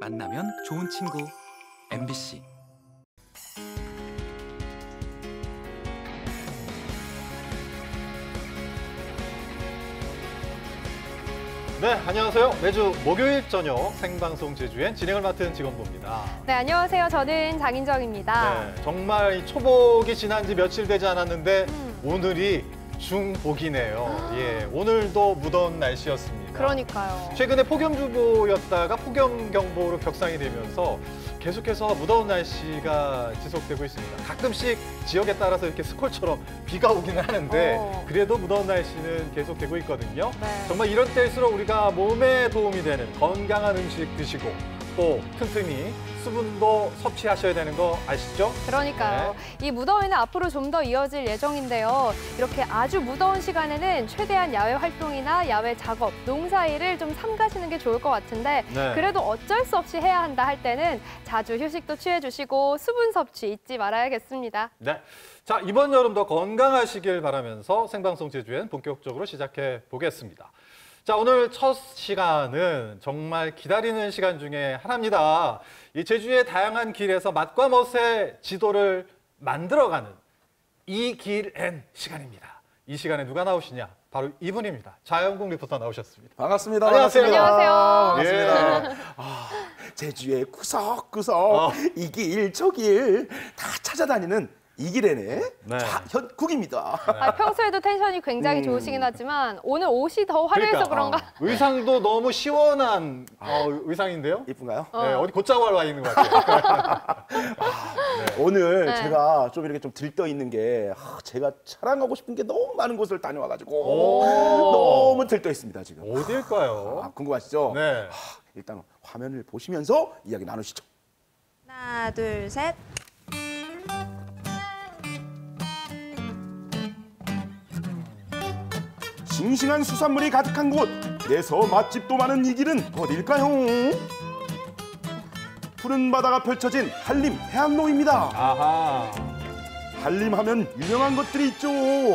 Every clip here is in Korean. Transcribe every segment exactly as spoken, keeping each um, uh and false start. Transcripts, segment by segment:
만나면 좋은 친구 엠비씨. 네, 안녕하세요. 매주 목요일 저녁 생방송 제주엔 진행을 맡은 직원부입니다. 네, 안녕하세요. 저는 장인정입니다. 네, 정말 이 초복이 지난 지 며칠 되지 않았는데 음. 오늘이 중복이네요. 예, 오늘도 무더운 날씨였습니다. 그러니까요. 최근에 폭염주보였다가 폭염경보로 격상이 되면서 계속해서 무더운 날씨가 지속되고 있습니다. 가끔씩 지역에 따라서 이렇게 스콜처럼 비가 오기는 하는데 어. 그래도 무더운 날씨는 계속되고 있거든요. 네. 정말 이런 때일수록 우리가 몸에 도움이 되는 건강한 음식 드시고 또 틈틈이 수분도 섭취하셔야 되는 거 아시죠? 그러니까요. 이 무더위는 앞으로 좀 더 이어질 예정인데요. 이렇게 아주 무더운 시간에는 최대한 야외 활동이나 야외 작업, 농사일을 좀 삼가시는 게 좋을 것 같은데 네. 그래도 어쩔 수 없이 해야 한다 할 때는 자주 휴식도 취해주시고 수분 섭취 잊지 말아야겠습니다. 네. 자, 이번 여름도 건강하시길 바라면서 생방송 제주엔 본격적으로 시작해 보겠습니다. 자, 오늘 첫 시간은 정말 기다리는 시간 중에 하나입니다. 이 제주의 다양한 길에서 맛과 멋의 지도를 만들어가는 이 길엔 시간입니다. 이 시간에 누가 나오시냐? 바로 이분입니다. 자연국 리포터 나오셨습니다. 반갑습니다. 안녕하세요. 안녕하세요. 반갑습니다. 아, 제주의 구석구석 어. 이 길 저 길 다 찾아다니는 이 길에네. 네. 자현국입니다. 아, 평소에도 텐션이 굉장히 음. 좋으시긴 하지만 오늘 옷이 더 화려해서 그러니까, 그런가? 어, 의상도 너무 시원한 어, 의상인데요. 이쁜가요? 어. 네, 어디 곧장 와 있는 것 같아요. 오늘 네. 제가 좀 이렇게 좀 들떠 있는 게 아, 제가 자랑하고 싶은 게 너무 많은 곳을 다녀와가지고 오. 너무 들떠 있습니다 지금. 어딜까요? 아, 궁금하시죠? 네. 아, 일단 화면을 보시면서 이야기 나누시죠. 하나, 둘, 셋. 싱싱한 수산물이 가득한 곳, 그래서 맛집도 많은 이 길은 어딜까요? 푸른 바다가 펼쳐진 한림 해안로입니다. 아하. 한림하면 유명한 것들이 있죠.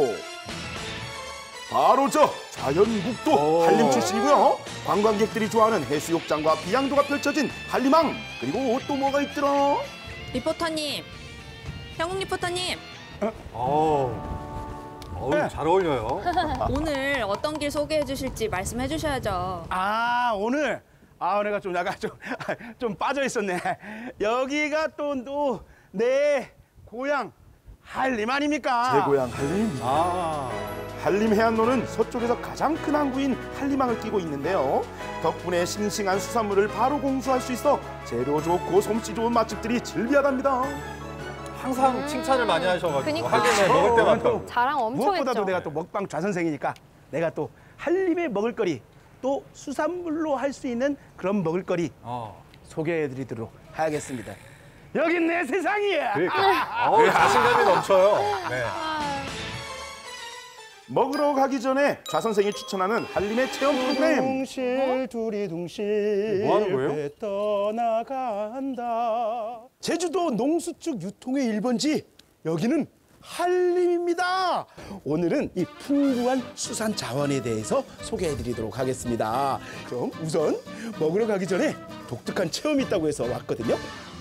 바로 저 자연국도 오. 한림 출신이고요. 관광객들이 좋아하는 해수욕장과 비양도가 펼쳐진 한림항. 그리고 또 뭐가 있더라? 리포터님, 형국 리포터님, 어우, 어우, 잘 어울려요. 오늘 어떤 길 소개해 주실지 말씀해 주셔야죠. 아 오늘 아 내가 좀 약간 좀 좀 빠져 있었네. 여기가 또 또 내 고향 한림 아닙니까? 제 고향 한림. 아, 한림 해안로는 서쪽에서 가장 큰 항구인 한림항을 끼고 있는데요. 덕분에 싱싱한 수산물을 바로 공수할 수 있어 재료 좋고 솜씨 좋은 맛집들이 즐비하답니다. 항상 칭찬을 많이 하셔가지고 그니까. 한림에 먹을 때마다. 또 자랑 엄청 무엇보다도 했죠. 내가 또 먹방 좌선생이니까 내가 또 한림의 먹을거리 또 수산물로 할 수 있는 그런 먹을거리 어. 소개해드리도록 하겠습니다. 여긴 내 세상이야. 그러니까. 어우, 자신감이 넘쳐요. 네. 먹으러 가기 전에 좌 선생이 추천하는 한림의 체험 프로그램. 둥실 둘이 둥실 뭐 하는 거예요? 배 떠나간다. 제주도 농수축 유통의 일 번지 여기는 한림입니다. 오늘은 이 풍부한 수산 자원에 대해서 소개해드리도록 하겠습니다. 그럼 우선 먹으러 가기 전에 독특한 체험이 있다고 해서 왔거든요.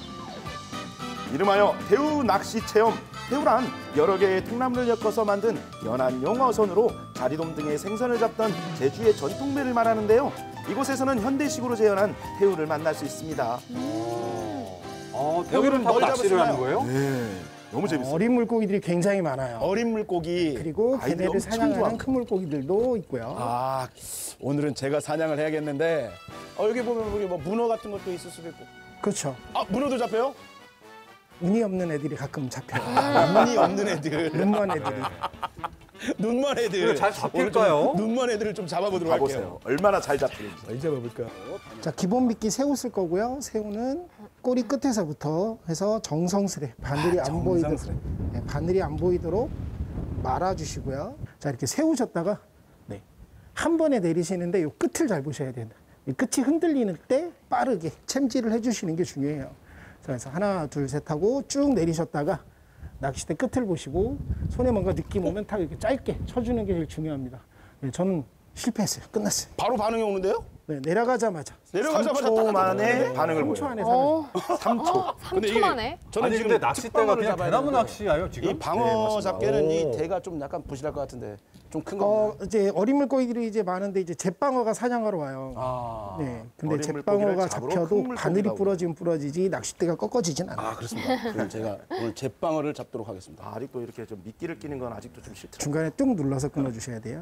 이름하여 대우 낚시 체험. 대우란 여러 개의 통나무를 엮어서 만든 연안용 어선으로 자리돔 등의 생선을 잡던 제주의 전통매를 말하는데요. 이곳에서는 현대식으로 재현한 대우를 만날 수 있습니다. 어, 대우를 타고 뭘 낚시를 하는 잡았어요? 거예요? 네, 너무 재밌어요. 어린 물고기들이 굉장히 많아요. 어린 물고기. 그리고 아이들이 걔네를 엄청 사냥하는 좋아하고. 큰 물고기들도 있고요. 아, 오늘은 제가 사냥을 해야겠는데 어, 여기 보면 우리 뭐 문어 같은 것도 있을 수도 있고. 그렇죠. 아, 문어도 잡혀요? 운이 없는 애들이 가끔 잡혀요. 눈이 없는 애들. 눈먼 애들이. 눈먼 애들. 이거 잘 잡힐까요? 오늘 좀 눈먼 애들을 좀 잡아보도록 가보세요. 할게요. 얼마나 잘 잡히는지. 잘 잡아볼까? 자, 기본 미끼 새우 쓸 거고요. 새우는 꼬리 끝에서부터 해서 정성스레 바늘이 아, 안 보이도록 정성스레. 네, 바늘이 안 보이도록 말아주시고요. 자, 이렇게 세우셨다가 네, 한 번에 내리시는데 이 끝을 잘 보셔야 된다. 이 끝이 흔들리는 때 빠르게 챔질을 해주시는 게 중요해요. 그래서 하나, 둘, 셋 하고 쭉 내리셨다가 낚싯대 끝을 보시고 손에 뭔가 느낌 오면 딱 이렇게 짧게 쳐주는 게 제일 중요합니다. 네, 저는 실패했어요. 끝났어요. 바로 반응이 오는데요? 네, 내려가자마자 내려가자마자 삼 초 딱 만에 반응을 삼 초 보여요. 안에 어, 삼 초. 삼 초 만에? 저는 아니 지금 근데 낚싯대가 특방어를 그냥 잡아야 대나무 되는데 낚시예요 지금? 이 방어 네, 맞습니다. 잡기에는 이 오. 대가 좀 약간 부실할 것 같은데 좀 큰 거. 어, 이제 어린 물고기들이 이제 많은데 이제 잿방어가 사냥하러 와요. 아. 네, 근데 어린 물고기를 잿방어가 잡으러 잡혀도 큰 바늘이 물고기가 부러지면 부러지지 낚싯대가 꺾어지진 않아요. 아 그렇습니다. 그럼 제가 오늘 잿방어를 잡도록 하겠습니다. 아, 아직도 이렇게 좀 미끼를 끼는 건 아직도 좀 싫더라고요. 중간에 뚝 눌러서 끊어주셔야 돼요.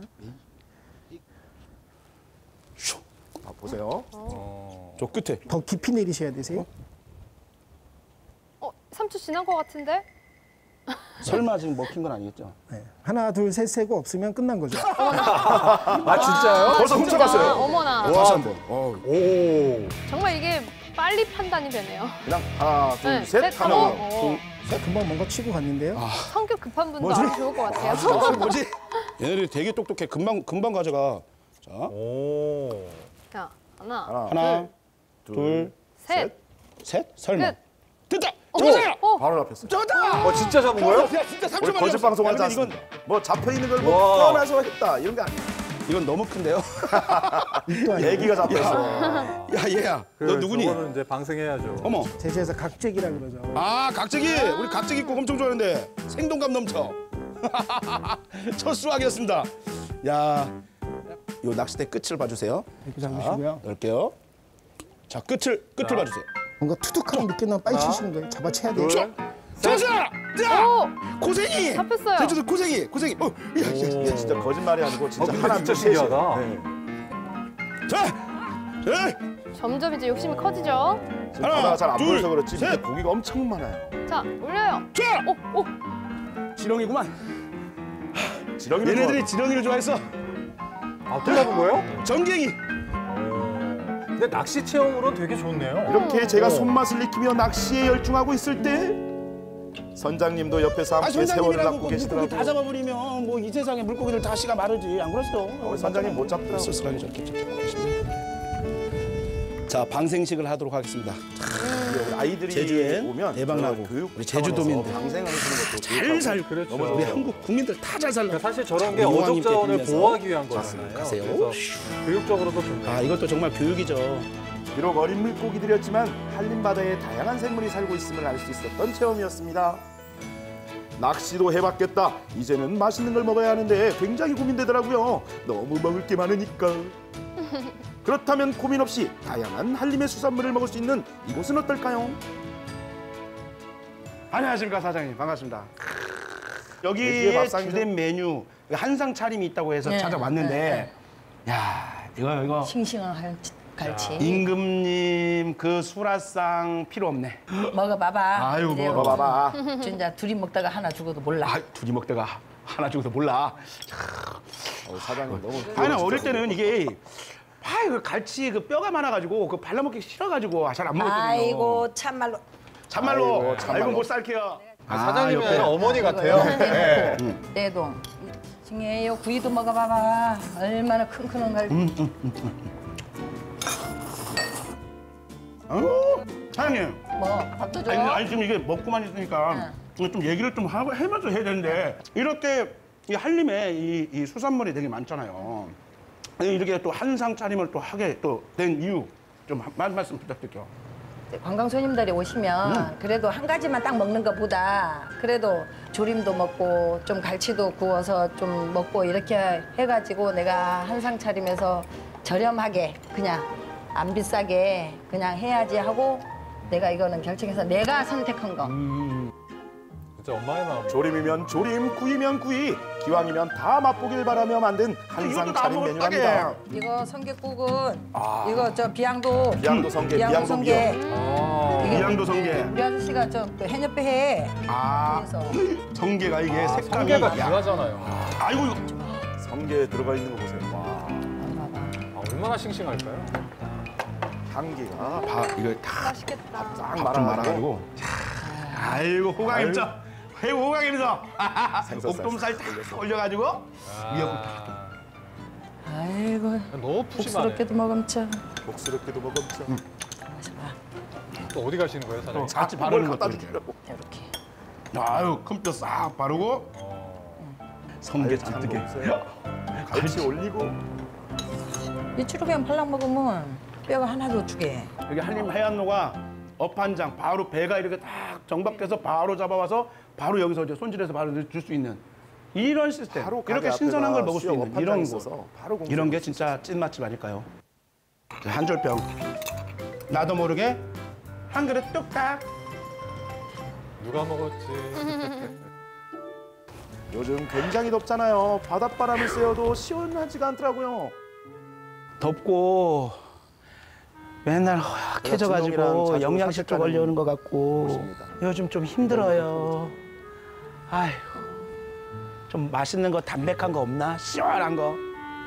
아, 보세요. 저 끝에. 더 깊이 내리셔야 되세요. 어, 삼 초 지난 것 같은데? 설마 지금 먹힌 건 아니겠죠? 네. 하나, 둘, 셋 세고 없으면 끝난 거죠. 아 진짜요? 벌써 아, 훔쳐갔어요. 어머나. 다시 한 번. 어. 오. 정말 이게 빨리 판단이 되네요. 그냥 하나, 둘, 네, 셋 셋 하면 하고, 어, 금방 뭔가 치고 갔는데요. 성격 급한 분도 뭐지? 아주 좋을 것 같아요. 아, 뭐지? 얘네들이 되게 똑똑해. 금방 금방 가져가. 자, 오. 자, 하나, 하나, 하나, 둘, 둘, 셋. 셋. 설마. 끝. 됐다. 어, 잡았어요. 어, 바로 잡혔어요. 잡았다. 어 진짜 잡은 거예요? 야, 진짜 삼 초 우리 만에 거짓 잡았어. 방송하지 야, 근데 않습니다. 뭐 잡혀 있는 걸 뭐 와. 태어나서 했다 이런 게 아니에요. 이건 이건 너무 큰데요. 입도 아니고. 얘기가 잡혔어. 야, 얘야. 너 누구니? 저거는 이제 방생해야죠. 어머. 제주에서 각재기라 그러죠. 아, 각재기. 우리 각재기 꼭 엄청 좋아하는데 생동감 넘쳐. 첫 수확이었습니다. 야, 요 낚싯대 끝을 봐주세요. 이렇게 잡으시고요. 열게요. 자, 끝을 끝을 자. 봐주세요. 뭔가 투둑하게 느껴나면 빨리 치시는 거예요. 잡아채야 돼요. 둘, 잡았어! 자, 오, 고생이. 잡혔어요. 제주도 고생이, 고생이. 어, 야, 야, 이게 진짜 거짓말이 아니고 진짜 어, 근데 하나 진짜 둘 셋이에요. 신기하다. 네. 자, 에, 점점 이제 욕심이 커지죠. 지금 하나, 바다가 잘 안 둘, 보여서 그렇지 셋. 근데 고기가 엄청 많아요. 자, 올려요. 자, 오, 오, 지렁이구만. 지렁이를 얘네들이 지렁이를 좋아해서 아또 잡은 거예요? 전갱이. 근데 낚시 체험으로 되게 좋네요. 이렇게 제가 오. 손맛을 익히며 낚시에 열중하고 있을 때 선장님도 옆에서 아, 함께 세월을 선장님이라고 낚고 그 계시더라고요. 물고기 다 잡아버리면 뭐 이 세상에 물고기들 다 씨가 마르지. 안 그러세요? 우리 선장님 못 잡더라고요. 쓸쓸하게 저렇게 잡고 계십니다. 자, 방생식을 하도록 하겠습니다. 우리 아이들이 제주엔 오면 대박나고 교육 우리 제주도민들 방생하는 것도 잘 교육하고 살. 그렇죠. 우리 우리 한국 국민들 다 잘 살라. 그러니까 사실 저런 게 우리 어족 용왕님께 자원을 빌면서 보호하기 위한 거잖아요. 가세요. 그래서 교육적으로도 좋네요. 아, 이것도 정말 교육이죠. 비록 어린 물고기들이었지만 한림 바다에 다양한 생물이 살고 있음을 알 수 있었던 체험이었습니다. 낚시도 해봤겠다. 이제는 맛있는 걸 먹어야 하는데 굉장히 고민되더라고요. 너무 먹을 게 많으니까. 그렇다면 고민 없이 다양한 한림의 수산물을 먹을 수 있는 이곳은 어떨까요? 안녕하십니까, 사장님. 반갑습니다. 제주의 여기에 밥상이죠? 주된 메뉴 한상 차림이 있다고 해서 네, 찾아왔는데 야, 이거 이거 싱싱한 갈- 갈치. 임금님 그 수라상 필요 없네. 먹어봐봐. 아이고, 이래요. 먹어봐봐. 진짜 둘이 먹다가 하나 죽어도 몰라. 아, 둘이 먹다가 하나 죽어도 몰라. 어, 사장님 너무. 아니, 나 어릴 때는 이게 아, 그 갈치 그 뼈가 많아가지고 그 발라먹기 싫어가지고 잘 안 먹었거든요. 아이고 참말로. 참말로. 아이고, 아이고, 참말로. 못 살게요. 아, 사장님이 옆에. 아니라 어머니 같아요. 네. 내동. 징해요. 구이도 먹어봐봐. 얼마나 큰큰한 갈치. 어? 사장님. 뭐 밥도 줘. 아니, 아니 지금 이게 먹고만 있으니까 좀 얘기를 좀 하고 하면서 해야 되는데 이렇게 이 한림에 이, 이 수산물이 되게 많잖아요. 아니, 이렇게 또 한상 차림을 또 하게 또 된 이유 좀 한 말씀 부탁드릴게요. 관광 손님들이 오시면 그래도 한 가지만 딱 먹는 것보다 그래도 조림도 먹고 좀 갈치도 구워서 좀 먹고 이렇게 해가지고 내가 한상 차림에서 저렴하게 그냥 안 비싸게 그냥 해야지 하고 내가 이거는 결정해서 내가 선택한 거. 진짜 엄마의 마음. 조림이면 조림, 구이면 구이, 기왕이면 다 맛보길 바라며 만든 한상 차림 메뉴랍니다. 이거 성게국은 이거 저 비양도 비양도 성게, 비양도 비양도 성게 아. 이게 이양도 성게. 우리 아저씨가 저또 해녀배 해. 아, 그래서 성게가 이게 아, 색감이. 성게가 야, 강하잖아요. 아이고, 이거. 성게 들어가 있는 거 보세요. 와, 아, 얼마나 싱싱할까요? 향기가 봐, 이거 다 맛있겠다. 쫙 좀 말아가지고 말아가지고. 아이고, 호강임자. 해우 호강임자. 생선살 옥돔살 딱 올려가지고. 미역국 딱. 아이고 너무 푸짐하네. 복스럽게도 먹음쳐. 복스럽게도 먹었죠. 또 어디 가시는 거예요, 사장님? 같이 뭘 바르는 갖다 것도 주려고. 이렇게. 아유, 큰 뼈 싹 바르고 성게 아유, 참 잔뜩 해. 먹으세요. 갈치 올리고 이치로 그냥 팔랑 먹으면 뼈가 하나도 주게. 여기 한림 해안로가 업한장 바로 배가 이렇게 딱 정박해서 바로 잡아와서 바로 여기서 이제 손질해서 바로 줄 수 있는 이런 시스템. 바로 가게 이렇게 신선한 걸 앞에다 먹을 수 수협 있는 업한장 이런 있어서 거. 바로 공수해 이런 게 먹을 수 진짜 찐 맛집 아닐까요? 자, 한 줄평. 나도 모르게 한 그릇 뚝딱. 누가 먹었지? 요즘 굉장히 덥잖아요. 바닷바람을 쐬어도 시원하지가 않더라고요. 덥고 맨날 진동이랑 허약해져가지고 자주 영양실조 산책하는 걸려오는 것 같고 곳입니다. 요즘 좀 힘들어요. 아휴, 좀 맛있는 거 담백한 거 없나? 시원한 거.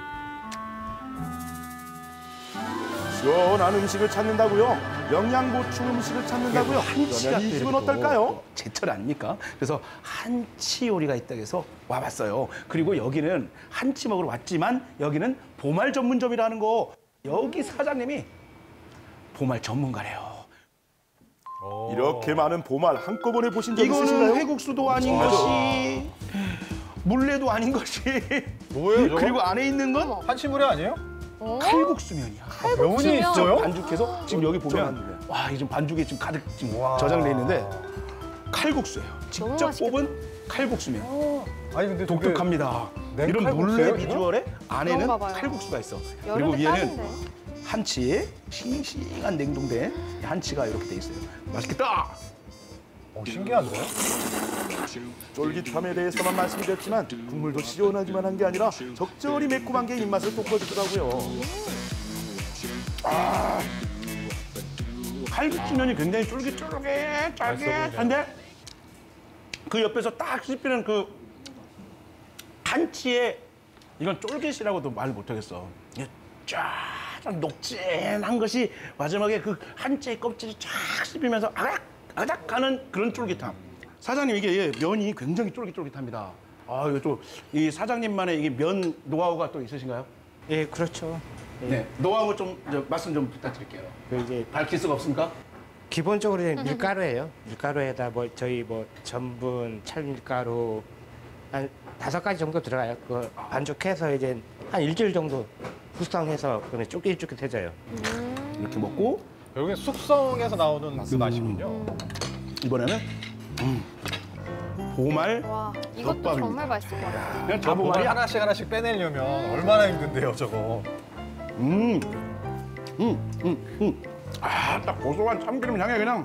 시원한 음식을 찾는다고요? 영양보충 음식을 찾는다고요? 한치가 그러면 이 집은 어떨까요? 제철 아닙니까? 그래서 한치 요리가 있다고 해서 와봤어요. 그리고 여기는 한치 먹으러 왔지만 여기는 보말 전문점이라는 거. 여기 사장님이 보말 전문가래요. 오. 이렇게 많은 보말 한꺼번에 보신 적 이거는 있으신가요? 회국수도 아닌 것이 물레도 아닌 것이 뭐예요, 저거? 그리고 안에 있는 건 한치물회 아니에요? 칼국수면이야. 면이 있어요? 반죽해서 지금 여기 보면 쫀쫀한데. 와, 이게 지금 반죽이 지금 가득 지금 와. 저장돼 있는데 칼국수예요. 직접 맛있겠다. 뽑은 칼국수면. 아니 근데 저게 독특합니다. 냉 이런 칼국수예요, 물레 이거? 비주얼에 안에는 그런가 봐요. 칼국수가 있어. 그리고 여름에 위에는 딱인데. 한치에 싱싱한 냉동된 한치가 이렇게 돼 있어요. 맛있겠다. 어, 신기한데요? 쫄깃함에 대해서만 말씀드렸지만 국물도 시원하기만 한 게 아니라 적절히 매콤한 게 입맛을 돋궈주더라고요. 칼국수면이 굉장히 쫄깃쫄깃쫄깃한데 그 옆에서 딱 씹히는 그 한치의 이건 쫄깃이라고도 말 못하겠어. 이게 쫙 녹진한 것이 마지막에 그 한치의 껍질이 쫙 씹히면서 아닥 아닥 하는 그런 쫄깃함. 사장님 이게 면이 굉장히 쫄깃쫄깃합니다. 아 이거 또 이 사장님만의 이게 면 노하우가 또 있으신가요? 예, 그렇죠. 예. 네. 노하우 좀 저, 말씀 좀 부탁드릴게요. 그 이제 밝힐 수가 없습니까? 기본적으로 이제 밀가루예요. 밀가루에다 뭐 저희 뭐 전분, 찰밀가루 한 다섯 가지 정도 들어가요. 그 반죽해서 이제 한 일주일 정도 숙성해서 그러면 쫄깃쫄깃해져요. 이렇게 먹고 여기는 숙성에서 나오는 그 맛이군요. 이번에는 음, 보말 와, 이것도 덮밥입니다. 정말 맛있을 것 같아요. 그냥 저 보말 자보말이 하나씩 하나씩 빼내려면 얼마나 힘든데요, 저거. 음, 음, 음, 음. 아, 딱 고소한 참기름 향이 그냥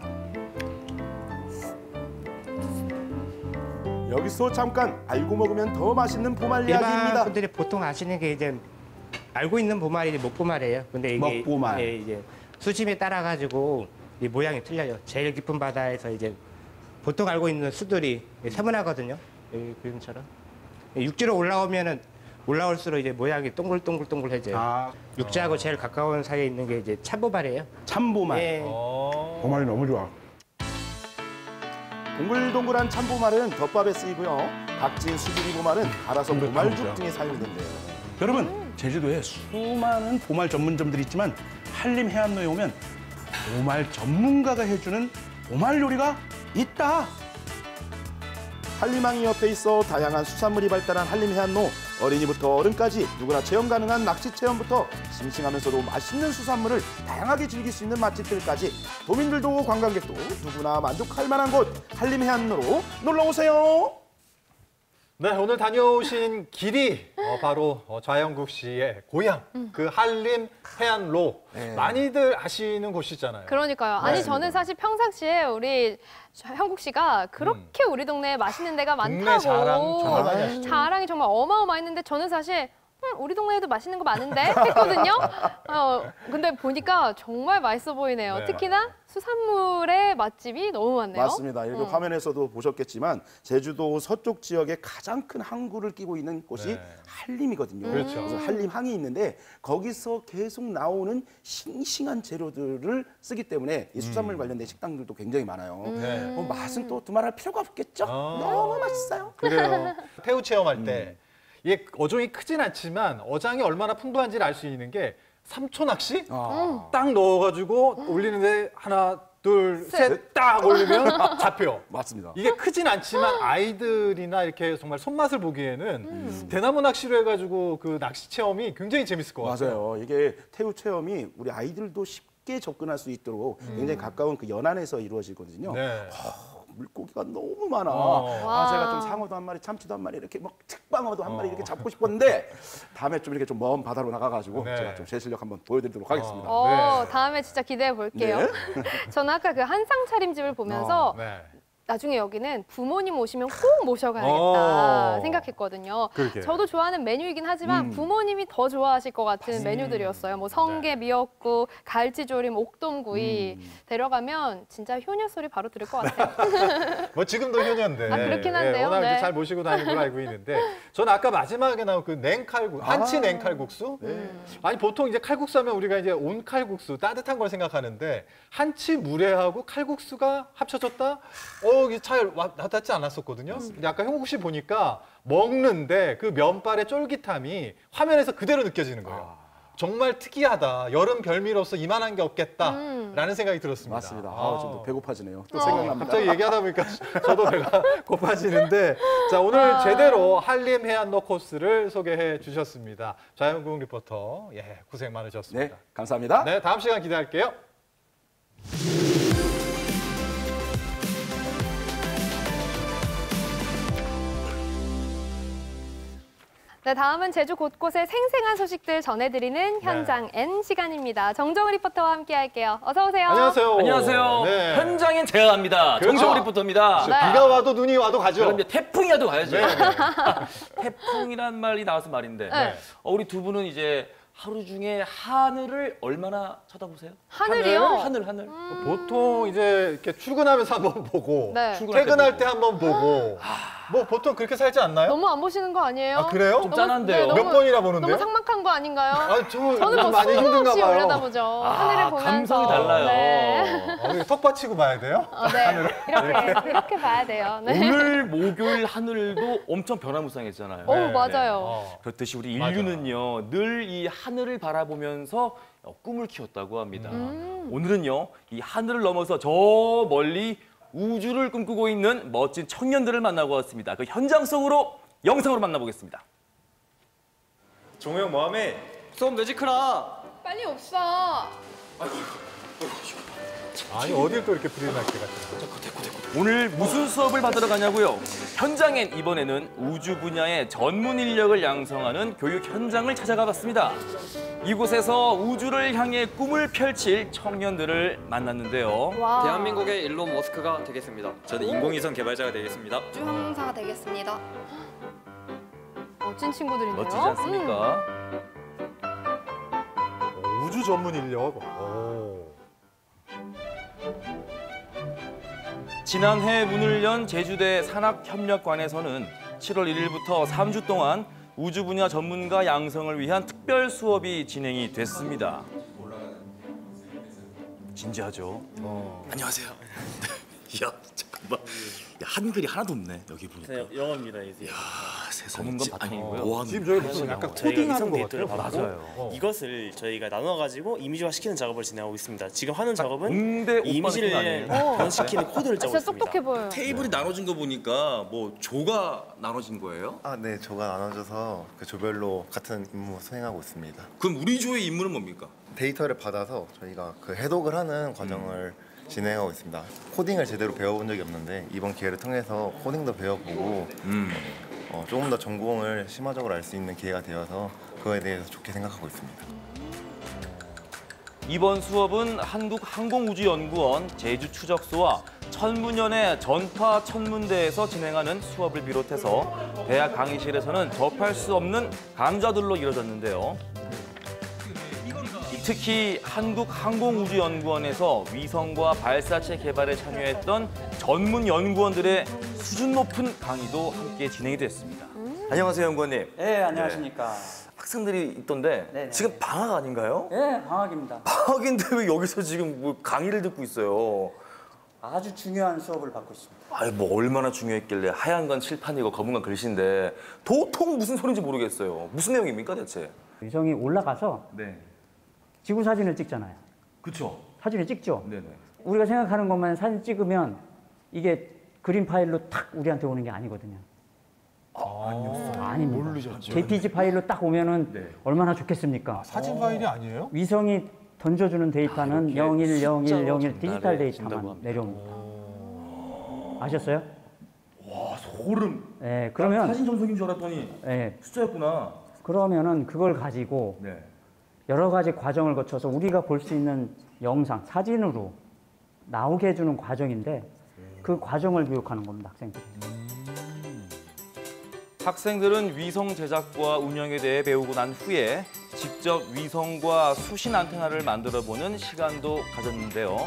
여기서 잠깐 알고 먹으면 더 맛있는 보말 일반 이야기입니다. 분들이 보통 아시는 게 이제 알고 있는 보말이 먹보말이에요. 근데 이게 먹보말. 예, 이제 수심에 따라 가지고 이 모양이 틀려요. 제일 깊은 바다에서 이제 보통 알고 있는 수들이 세분하거든요. 여기 그림처럼 육지로 올라오면은 올라올수록 이제 모양이 동글동글동글해져요. 아, 육지하고 제일 가까운 사이에 있는 게 이제 참보말이에요. 참보말. 예. 어. 보말이 너무 좋아. 동글동글한 참보말은 덮밥에 쓰이고요. 각진 수제비 보말은 갈아서 보말죽 등에 사용된대요. 여러분, 제주도에 수많은 보말 전문점들이 있지만 한림 해안로에 오면 보말 전문가가 해주는 보말 요리가 있다. 한림항이 옆에 있어 다양한 수산물이 발달한 한림해안로. 어린이부터 어른까지 누구나 체험 가능한 낚시 체험부터 싱싱하면서도 맛있는 수산물을 다양하게 즐길 수 있는 맛집들까지 도민들도 관광객도 누구나 만족할 만한 곳 한림해안로로 놀러오세요. 네, 오늘 다녀오신 길이 어, 바로 어, 좌영국 씨의 고향, 그 한림 해안로. 네. 많이들 아시는 곳이잖아요. 그러니까요. 아니 네. 저는 사실 평상시에 우리 형국 씨가 그렇게 우리 동네에 맛있는 데가 동네 많다고 자랑 정말 많이 하시죠. 자랑이 정말 어마어마했는데 저는 사실 음, 우리 동네에도 맛있는 거 많은데 했거든요. 어, 근데 보니까 정말 맛있어 보이네요. 네. 특히나 수산물의 맛집이 너무 많네요. 맞습니다. 이렇게 음. 화면에서도 보셨겠지만 제주도 서쪽 지역에 가장 큰 항구를 끼고 있는 곳이 네. 한림이거든요. 그렇죠. 그래서 한림항이 있는데 거기서 계속 나오는 싱싱한 재료들을 쓰기 때문에 이 수산물 관련된 식당들도 굉장히 많아요. 네. 뭐 맛은 또 두말할 필요가 없겠죠. 아. 너무 맛있어요. 그래요. 태우 체험할 때 이게 어종이 크진 않지만 어장이 얼마나 풍부한지를 알 수 있는 게 삼초 낚시? 아. 딱 넣어가지고 올리는데 하나, 둘, 셋, 딱 올리면 잡혀. 맞습니다. 이게 크진 않지만 아이들이나 이렇게 정말 손맛을 보기에는 음. 대나무 낚시로 해가지고 그 낚시 체험이 굉장히 재밌을 것 같아요. 맞아요. 이게 태우 체험이 우리 아이들도 쉽게 접근할 수 있도록 음. 굉장히 가까운 그 연안에서 이루어지거든요. 네. 어, 물고기가 너무 많아. 어. 아, 제가 좀 상어도 한 마리, 참치도 한 마리, 이렇게 막 특방어도 한 마리 어. 이렇게 잡고 싶었는데 다음에 좀 이렇게 좀 먼 바다로 나가가지고 네. 제가 좀 제 실력 한번 보여드리도록 하겠습니다. 어, 네. 다음에 진짜 기대해 볼게요. 네. 저는 아까 그 한상 차림집을 보면서 어, 네. 나중에 여기는 부모님 오시면 꼭 모셔가야겠다 어. 생각했거든요. 그러게. 저도 좋아하는 메뉴이긴 하지만 음. 부모님이 더 좋아하실 것 같은 메뉴들이었어요. 뭐 성게, 미역국, 갈치조림, 옥돔구이 음. 데려가면 진짜 효녀 소리 바로 들을 것 같아요. 뭐 지금도 효녀인데. 아, 그렇긴 한데요. 워낙 네. 잘 모시고 다니는 걸로 알고 있는데 저는 아까 마지막에 나온 그 냉칼국, 한치 아. 냉칼국수. 네. 아니 보통 이제 칼국수 하면 우리가 이제 온칼국수 따뜻한 걸 생각하는데 한치 물회하고 칼국수가 합쳐졌다? 어, 이게 잘 와- 와닿지 않았었거든요. 근데 아까 형국 씨 보니까 먹는데 그 면발의 쫄깃함이 화면에서 그대로 느껴지는 거예요. 정말 특이하다. 여름 별미로서 이만한 게 없겠다라는 생각이 들었습니다. 맞습니다. 아, 지금 또 배고파지네요. 또 어. 생각납니다. 갑자기 얘기하다 보니까 저도 배가 고파지는데 자 오늘 아. 제대로 한림 해안로 코스를 소개해 주셨습니다. 자연국 리포터 예 고생 많으셨습니다. 네, 감사합니다. 네 다음 시간 기대할게요. 네, 다음은 제주 곳곳의 생생한 소식들 전해드리는 현장 N 시간입니다. 정정우 리포터와 함께할게요. 어서 오세요. 안녕하세요. 안녕하세요. 네. 현장엔 제가 갑니다. 그렇죠. 정정우 리포터입니다. 네. 비가 와도 눈이 와도 가죠. 그럼 이제 태풍이라도 가야죠. 네. 태풍이란 말이 나와서 말인데 네. 어, 우리 두 분은 이제 하루 중에 하늘을 얼마나 쳐다보세요? 하늘이요? 하늘, 하늘. 보통 이제 이렇게 출근하면서 한번 보고 네. 출근할 퇴근할 때 때 한번 보고 뭐 보통 그렇게 살지 않나요? 너무 안 보시는 거 아니에요? 아 그래요? 좀 너무- 짠한데요. 네, 몇 너무- 번이나 보는데요? 너무 삭막한 거 아닌가요? 아, 저 저는 뭐 많이 힘든가 숨없이 봐요. 올려다보죠. 하늘을 보면서. 감성이 달라요. 네. 어, 이거 턱 받치고 봐야 돼요? 어, 네. 이렇게 이렇게 봐야 돼요. 네. 오늘 목요일 하늘도 엄청 변화무쌍했잖아요. 오 네, 맞아요. 어. 그렇듯이 우리 맞아. 인류는요 늘 이 하늘을 바라보면서 어, 꿈을 키웠다고 합니다. 음. 오늘은요 이 하늘을 넘어서 저 멀리 우주를 꿈꾸고 있는 멋진 청년들을 만나고 왔습니다. 그 현장 속으로 영상으로 만나보겠습니다. 종호 형 뭐하매? 수업 매직크라. 빨리 없어. 아니 어딜 또 이렇게 프리랜서 같은 오늘 무슨 수업을 받으러 가냐고요? 현장엔 이번에는 우주 분야의 전문 인력을 양성하는 교육 현장을 찾아가 봤습니다. 이곳에서 우주를 향해 꿈을 펼칠 청년들을 만났는데요. 와. 대한민국의 일론 머스크가 되겠습니다. 저는 인공위성 개발자가 되겠습니다. 우주 항공사가 되겠습니다. 멋진 친구들이네요. 멋지지 않습니까? 어, 우주 전문 인력. 오. 지난해 문을 연 제주대 산학협력관에서는 칠월 일일부터 삼 주 동안 우주 분야 전문가 양성을 위한 특별 수업이 진행이 됐습니다. 진지하죠? 어. 안녕하세요. 야 잠깐만. 야, 한글이 하나도 없네 여기 보니까. 영어입니다 이제. 야 세상에. 검은 건 지- 바탕이고요. 아니, 뭐 하는 지금 저희 거야? 무슨 약간 저희가 코딩하는 위성 것 데이터를 같아요. 받고 맞아요. 어. 이것을 저희가 나눠가지고 이미지화 시키는 작업을 진행하고 있습니다. 지금 하는 작업은 공대 이 오빠 느낌 이미지를 아니에요? 변시키는 코드를 짜고 진짜 있습니다. 똑똑해 보여요. 테이블이 나눠진 거 보니까 뭐 조가 나눠진 거예요? 아, 네, 조가 나눠져서 그 조별로 같은 임무 수행하고 있습니다. 그럼 우리 조의 임무는 뭡니까? 데이터를 받아서 저희가 그 해독을 하는 과정을 진행하고 있습니다. 코딩을 제대로 배워본 적이 없는데 이번 기회를 통해서 코딩도 배워보고 음. 어, 조금 더 전공을 심화적으로 알 수 있는 기회가 되어서 그거에 대해서 좋게 생각하고 있습니다. 이번 수업은 한국항공우주연구원 제주추적소와 천문연의 전파천문대에서 진행하는 수업을 비롯해서 대학 강의실에서는 접할 수 없는 강좌들로 이뤄졌는데요. 특히 한국항공우주연구원에서 위성과 발사체 개발에 참여했던 전문 연구원들의 수준 높은 강의도 함께 진행이 됐습니다. 안녕하세요, 연구원님. 네, 안녕하십니까. 학생들이 있던데 네네. 지금 방학 아닌가요? 네, 방학입니다. 방학인데 왜 여기서 지금 뭐 강의를 듣고 있어요? 아주 중요한 수업을 받고 있습니다. 아니 뭐 얼마나 중요했길래 하얀 건 칠판이고 검은 건 글씨인데 도통 무슨 소리인지 모르겠어요. 무슨 내용입니까 대체? 위성이 올라가서 네. 지구 사진을 찍잖아요. 그렇죠. 사진을 찍죠. 네네. 우리가 생각하는 것만 사진 찍으면 이게 그림 파일로 탁 우리한테 오는 게 아니거든요. 아, 아니었어요. 아닙니다. 모르셨죠. 제이피지 파일로 딱 오면은 네. 얼마나 좋겠습니까? 사진 파일이 아니에요? 위성이 던져주는 데이터는 이렇게 영일 영일 숫자로 영일 디지털 전달해 데이터만 준다고 합니다. 내려옵니다. 아셨어요? 와 소름. 네, 그러면 사진 전송인 줄 알았더니 네, 숫자였구나. 그러면은 그걸 가지고 네. 여러 가지 과정을 거쳐서 우리가 볼 수 있는 영상, 사진으로 나오게 해주는 과정인데 그 과정을 교육하는 겁니다, 학생들이. 학생들은 위성 제작과 운영에 대해 배우고 난 후에 직접 위성과 수신 안테나를 만들어보는 시간도 가졌는데요.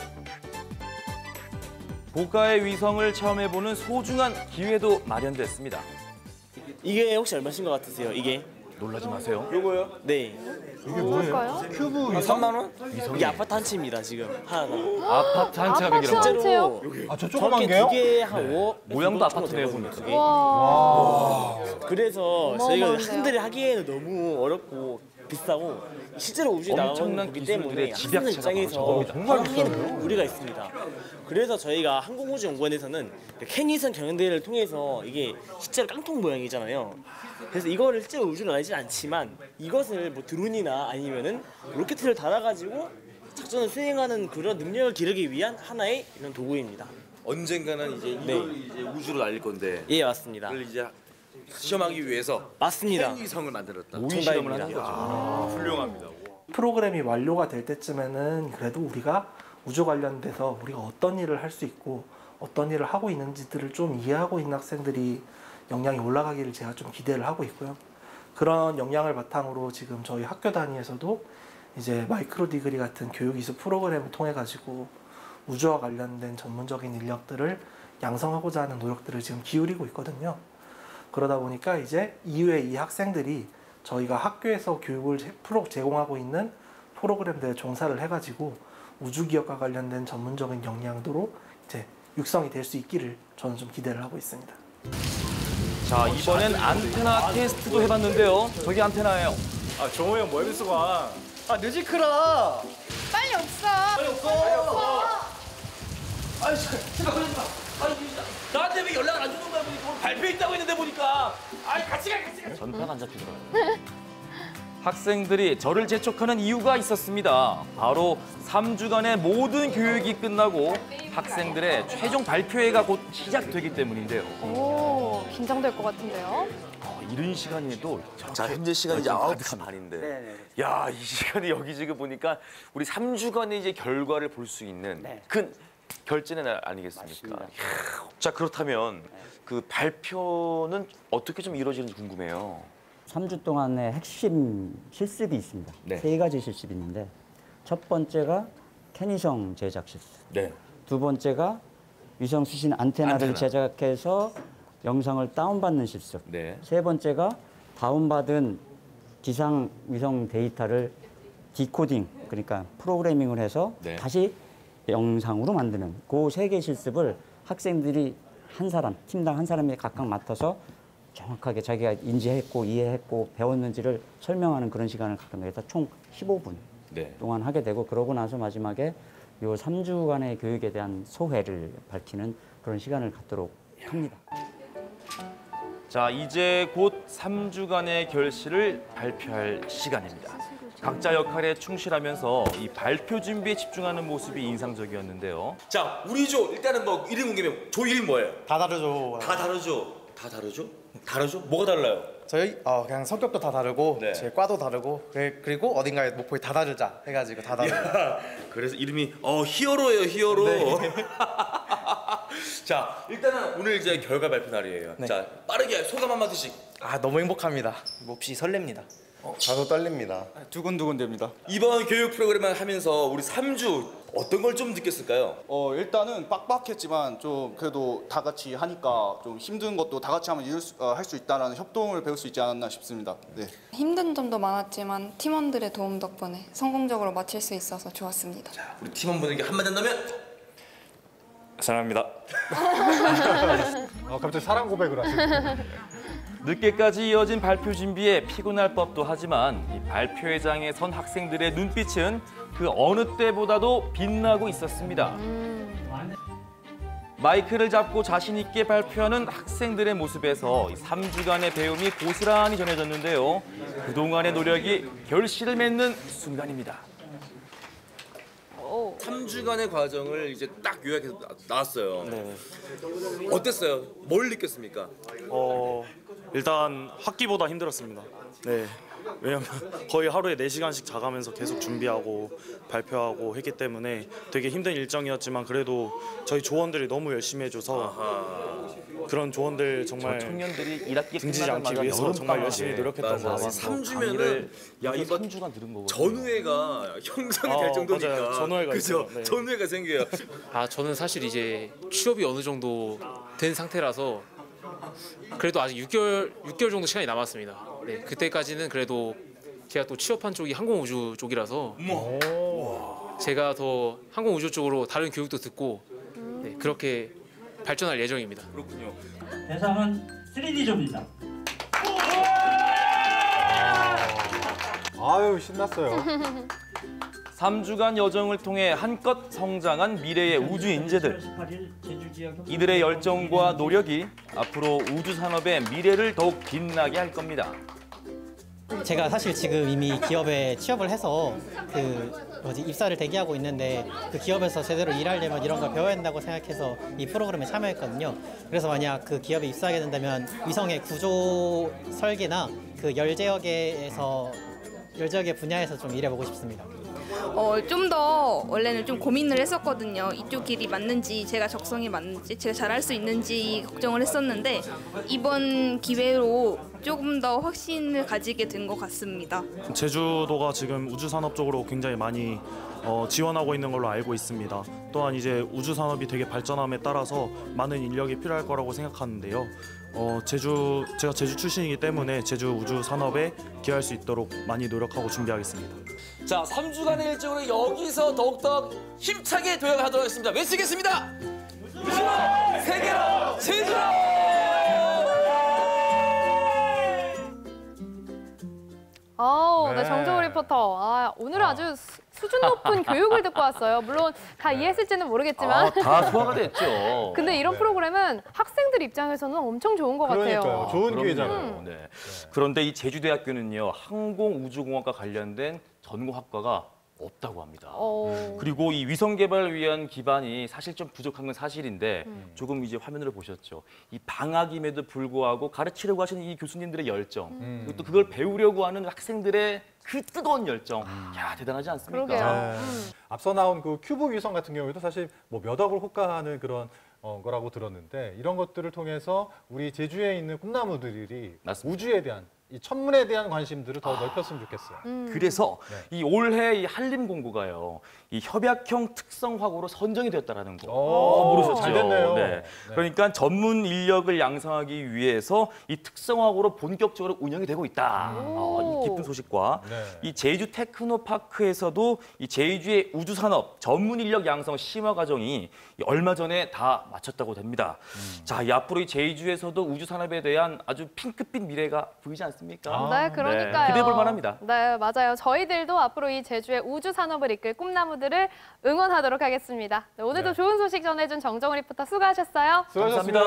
고가의 위성을 체험해보는 소중한 기회도 마련됐습니다. 이게 혹시 얼마신 것 같으세요? 이게? 놀라지 마세요. 요거요? 네. 이게 뭐예요? 큐브 위성? 삼만 원? 이게 아파트 한 채입니다, 지금. 하나. 아파트 한 채가 백이라고. 한 채요? 아, 저 조그만 게요? 두개 한 오. 모양도 아파트네요, 보니까. 두 개. 와. 그래서 저희가 어마어마한데요? 학생들이 하기에는 너무 어렵고 비싸고 실제로 우주에 나가는 엄청난 거기 기술들의 때문에 집약체가 학생 입장에서 나오죠. 정말 하기에는 비싸요? 무리가 있습니다. 그래서 저희가 항공우주연구원에서는 캐니선 경연대회를 통해서 이게 실제로 깡통 모양이잖아요. 그래서 이거를 실제로 우주로 나가진 않지만 이것을 뭐 드론이나 아니면은 로켓을 달아가지고 작전을 수행하는 그런 능력을 기르기 위한 하나의 이런 도구입니다. 언젠가는 이제 이걸 네. 이제 우주로 날릴 건데. 예, 맞습니다. 그걸 이제 시험하기 위해서 맞습니다. 팽위성을 만들었다. 오인 실험을 하는 정답입니다. 거죠. 아, 훌륭합니다. 프로그램이 완료가 될 때쯤에는 그래도 우리가 우주 관련돼서 우리가 어떤 일을 할 수 있고 어떤 일을 하고 있는지들을 좀 이해하고 있는 학생들이 역량이 올라가기를 제가 좀 기대를 하고 있고요. 그런 역량을 바탕으로 지금 저희 학교 단위에서도 이제 마이크로 디그리 같은 교육 이수 프로그램을 통해 가지고 우주와 관련된 전문적인 인력들을 양성하고자 하는 노력들을 지금 기울이고 있거든요. 그러다 보니까 이제 이후에 이 학생들이 저희가 학교에서 교육을 프로 제공하고 있는 프로그램들에 종사를 해가지고 우주기업과 관련된 전문적인 역량도로 이제 육성이 될 수 있기를 저는 좀 기대를 하고 있습니다. 자, 이번엔 안테나 테스트도 해봤는데요. 저기 안테나예요. 아 정호 형 뭐해 수가? 아 뮤지크라. 빨리 없어. 빨리 없어. 빨리 없어. 아이 제가 걸리지 마. 아니 나한테 왜 연락을 안 주는 거야 보니까 오늘 발표 있다고 했는데 보니까. 아이 같이 가 같이 가. 전파가 안 잡히더라고요. 학생들이 저를 재촉하는 이유가 있었습니다. 바로 삼 주간의 모든 교육이 끝나고 학생들의 최종 발표회가 곧 시작되기 때문인데요. 오, 긴장될 것 같은데요. 어, 이른 시간에도 자 현재 시간이 이제 아홉 시 반인데. 야 이 시간에 여기 지금 보니까 우리 삼 주간의 이제 결과를 볼 수 있는 큰 결전의 날 아니겠습니까? 이야, 자 그렇다면 그 발표는 어떻게 좀 이루어지는지 궁금해요. 삼 주 동안의 핵심 실습이 있습니다. 네. 세 가지 실습이 있는데 첫 번째가 캐니성 제작 실습. 네. 두 번째가 위성 수신 안테나를 안테나. 제작해서 영상을 다운받는 실습. 네. 세 번째가 다운받은 기상 위성 데이터를 디코딩, 그러니까 프로그래밍을 해서 네. 다시 영상으로 만드는 그 세 개 실습을 학생들이 한 사람, 팀당 한 사람이 각각 맡아서 정확하게 자기가 인지했고 이해했고 배웠는지를 설명하는 그런 시간을 갖는 거예요. 총 십오 분 네. 동안 하게 되고 그러고 나서 마지막에 요 삼 주간의 교육에 대한 소회를 밝히는 그런 시간을 갖도록 합니다. 자, 이제 곧 삼 주간의 결실을 발표할 시간입니다. 각자 역할에 충실하면서 이 발표 준비에 집중하는 모습이 인상적이었는데요. 자 우리 조 일단은 뭐 이름 공개면 조 이름 뭐예요? 다 다르죠. 다 다르죠. 다 다르죠? 다르죠? 뭐가 달라요? 저희 어, 그냥 성격도 다 다르고 네. 제 과도 다르고 그래- 그리고 어딘가에 목표에 다 다르자 해가지고 다 다르고. 야, 그래서 이름이 어 히어로예요 히어로. 네. 자 일단은 오늘 이제 결과 발표 날이에요. 네. 자 빠르게 소감 한마디씩. 아 너무 행복합니다. 몹시 설렙니다. 저도 떨립니다. 두근두근 됩니다. 이번 교육 프로그램을 하면서 우리 삼 주 어떤 걸 좀 느꼈을까요? 어 일단은 빡빡했지만 좀 그래도 다 같이 하니까 좀 힘든 것도 다 같이 하면 할 수 있다라는 협동을 배울 수 있지 않았나 싶습니다. 네. 힘든 점도 많았지만 팀원들의 도움 덕분에 성공적으로 마칠 수 있어서 좋았습니다. 우리 팀원분에게 한마디 한다면? 사랑합니다. 아, 갑자기 사랑 고백을 하시네. 늦게까지 이어진 발표 준비에 피곤할 법도 하지만 이 발표회장에 선 학생들의 눈빛은 그 어느 때보다도 빛나고 있었습니다. 마이크를 잡고 자신 있게 발표하는 학생들의 모습에서 삼 주간의 배움이 고스란히 전해졌는데요. 그동안의 노력이 결실을 맺는 순간입니다. 삼 주간의 과정을 이제 딱 요약해서 나- 나왔어요. 어땠어요? 뭘 느꼈습니까? 어 일단 학기보다 힘들었습니다. 네. 왜냐면 거의 하루에 네 시간씩 자가면서 계속 준비하고 발표하고 했기 때문에 되게 힘든 일정이었지만 그래도 저희 조원들이 너무 열심히 해줘서 그런 조원들 정말 저 청년들이 일 학기 등지지 않기 끝나자마자 위해서 여름 정말 방학에 열심히 노력했던 것 같습니다. 삼 주면은 야 이거 삼 주간 들은 거거든요. 전우회가 형성이 될 아, 정도니까. 맞아요. 전우회가 그죠? 있어요. 네. 전우회가 생겨요. 아 저는 사실 이제 취업이 어느 정도 된 상태라서 그래도 아직 육 개월 육 개월 정도 시간이 남았습니다. 네, 그때까지는 그래도 제가 또 취업한 쪽이 항공우주 쪽이라서 제가 더 항공우주 쪽으로 다른 교육도 듣고 네, 그렇게 발전할 예정입니다. 그렇군요. 대상은 쓰리디존입니다. 아유 신났어요. 삼 주간 여정을 통해 한껏 성장한 미래의 우주 인재들. 이들의 열정과 노력이 앞으로 우주 산업의 미래를 더욱 빛나게 할 겁니다. 제가 사실 지금 이미 기업에 취업을 해서 그 뭐지 입사를 대기하고 있는데 그 기업에서 제대로 일하려면 이런 걸 배워야 한다고 생각해서 이 프로그램에 참여했거든요. 그래서 만약 그 기업에 입사하게 된다면 위성의 구조 설계나 그 열제역에서 열제역의 분야에서 좀 일해보고 싶습니다. 어, 좀 더 원래는 좀 고민을 했었거든요. 이쪽 길이 맞는지 제가 적성에 맞는지 제가 잘할 수 있는지 걱정을 했었는데 이번 기회로 조금 더 확신을 가지게 된 것 같습니다. 제주도가 지금 우주 산업 쪽으로 굉장히 많이 어, 지원하고 있는 걸로 알고 있습니다. 또한 이제 우주 산업이 되게 발전함에 따라서 많은 인력이 필요할 거라고 생각하는데요. 어, 제주 제가 제주 출신이기 때문에 제주 우주 산업에 기여할 수 있도록 많이 노력하고 준비하겠습니다. 자, 삼 주간의 일정으로 여기서 더욱더 힘차게 도약을 하도록 하겠습니다. 외치겠습니다. 우주로 세계로 제주로! 아우, 네, 네. 정정우 리포터. 아, 오늘은 아주 수, 수준 높은 교육을 듣고 왔어요. 물론 다 이해했을지는 모르겠지만. 아, 다 소화가 됐죠. 근데 이런 프로그램은 학생들 입장에서는 엄청 좋은 것 같아요. 그러니까요. 좋은 그럼요. 기회잖아요. 네. 그런데 이 제주대학교는요, 항공우주공학과 관련된 전공학과가 없다고 합니다. 어... 그리고 이 위성 개발을 위한 기반이 사실 좀 부족한 건 사실인데 음. 조금 이제 화면으로 보셨죠. 이 방학임에도 불구하고 가르치려고 하시는 이 교수님들의 열정, 음. 그리고 또 그걸 배우려고 하는 학생들의 그 뜨거운 열정, 야 대단하지 않습니까? 네. 앞서 나온 그 큐브 위성 같은 경우에도 사실 뭐 몇 억을 호가하는 그런 어, 거라고 들었는데 이런 것들을 통해서 우리 제주에 있는 꿈나무들이 맞습니다. 우주에 대한 이 천문에 대한 관심들을 더 넓혔으면 좋겠어요. 그래서 네. 이 올해 이 한림 공고가요, 이 협약형 특성화고로 선정이 됐다라는 거. 오, 모르셨죠? 잘 됐네요. 네. 네. 그러니까 전문 인력을 양성하기 위해서 이 특성화고로 본격적으로 운영이 되고 있다. 어, 이 기쁜 소식과 네. 이 제주 테크노파크에서도 이 제주의 우주 산업 전문 인력 양성 심화 과정이 얼마 전에 다 마쳤다고 됩니다. 음. 자, 이 앞으로 이 제주에서도 우주 산업에 대한 아주 핑크빛 미래가 보이지 않습니까? 네, 그러니까요. 기대해 볼 만합니다. 네, 맞아요. 저희들도 앞으로 이 제주의 우주 산업을 이끌 꿈나무들을 응원하도록 하겠습니다. 네, 오늘도 네. 좋은 소식 전해준 정정우 리포터 수고하셨어요. 수고하셨습니다.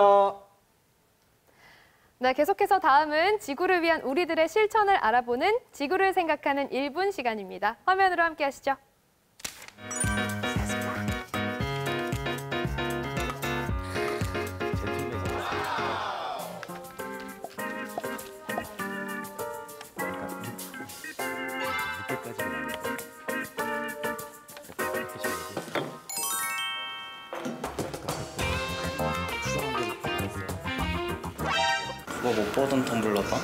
네, 계속해서 다음은 지구를 위한 우리들의 실천을 알아보는 지구를 생각하는 일 분 시간입니다. 화면으로 함께 하시죠. 그거 못 보던 텀블러다?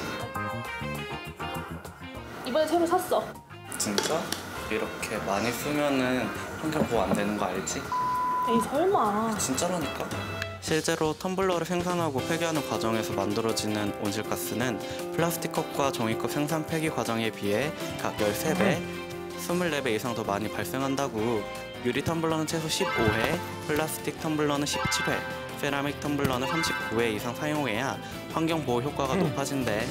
이번에 새로 샀어. 진짜? 이렇게 많이 쓰면은 환경 보호 안 되는 거 알지? 에이 설마. 진짜라니까. 실제로 텀블러를 생산하고 폐기하는 과정에서 만들어지는 온실가스는 플라스틱 컵과 종이컵 생산 폐기 과정에 비해 각 열세 배, 이십사 배 이상 더 많이 발생한다고. 유리 텀블러는 최소 십오 회, 플라스틱 텀블러는 십칠 회, 세라믹 텀블러는 삼십구 회 이상 사용해야 환경 보호 효과가 높아진대.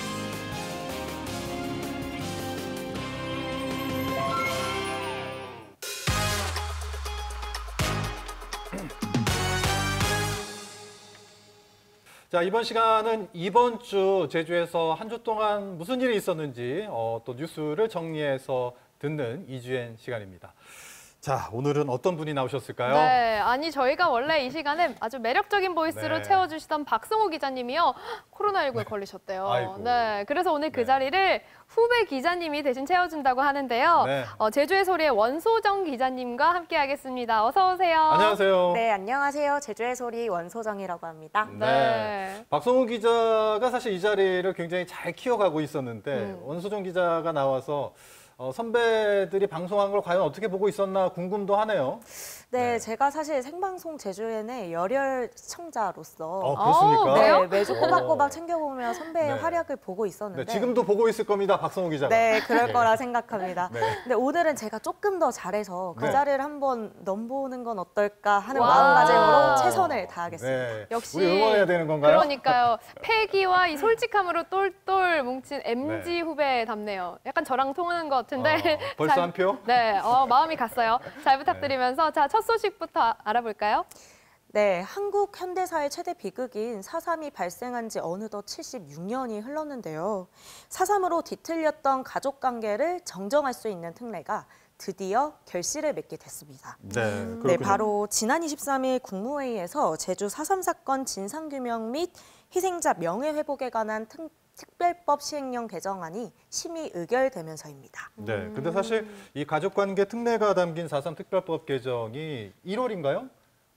자, 이번 시간은 이번 주 제주에서 한 주 동안 무슨 일이 있었는지 어, 또 뉴스를 정리해서 듣는 이주연 시간입니다. 자, 오늘은 어떤 분이 나오셨을까요? 네, 아니 저희가 원래 이 시간에 아주 매력적인 보이스로 네. 채워주시던 박성호 기자님이요. 코로나십구에 걸리셨대요. 아이고. 네, 그래서 오늘 그 자리를 후배 기자님이 대신 채워준다고 하는데요. 네. 어, 제주의 소리의 원소정 기자님과 함께하겠습니다. 어서 오세요. 안녕하세요. 네, 안녕하세요. 제주의 소리 원소정이라고 합니다. 네. 박성우 기자가 사실 이 자리를 굉장히 잘 키워가고 있었는데 음. 원소정 기자가 나와서 어, 선배들이 방송한 걸 과연 어떻게 보고 있었나 궁금도 하네요. 네, 제가 사실 생방송 제주엔의 열혈 시청자로서 어, 그렇습니까? 네, 매주 오. 꼬박꼬박 챙겨보며 선배의 네. 활약을 보고 있었는데 네, 지금도 보고 있을 겁니다, 박성우 기자가. 네, 그럴 네. 거라 생각합니다. 네. 근데 오늘은 제가 조금 더 잘해서 그 네. 자리를 한번 넘보는 건 어떨까 하는 와. 마음가짐으로 최선을 다하겠습니다. 네. 역시 우리 응원해야 되는 건가요? 그러니까요. 패기와 이 솔직함으로 똘똘 뭉친 엠지 네. 후배답네요. 약간 저랑 통하는 것 같은데. 어, 벌써 잘- 한 표? 네, 어, 마음이 갔어요. 잘 부탁드리면서 자, 첫 소식부터 알아볼까요? 네, 한국 현대사의 최대 비극인 사삼이 발생한 지 어느덧 칠십육 년이 흘렀는데요. 사삼으로 뒤틀렸던 가족관계를 정정할 수 있는 특례가 드디어 결실을 맺게 됐습니다. 네, 그렇군요. 네, 바로 지난 이십삼 일 국무회의에서 제주 사삼 사건 진상규명 및 희생자 명예회복에 관한 특, 특별법 시행령 개정안이 심의 의결되면서입니다. 네, 근데 사실 이 가족관계 특례가 담긴 사삼 특별법 개정이 일월인가요?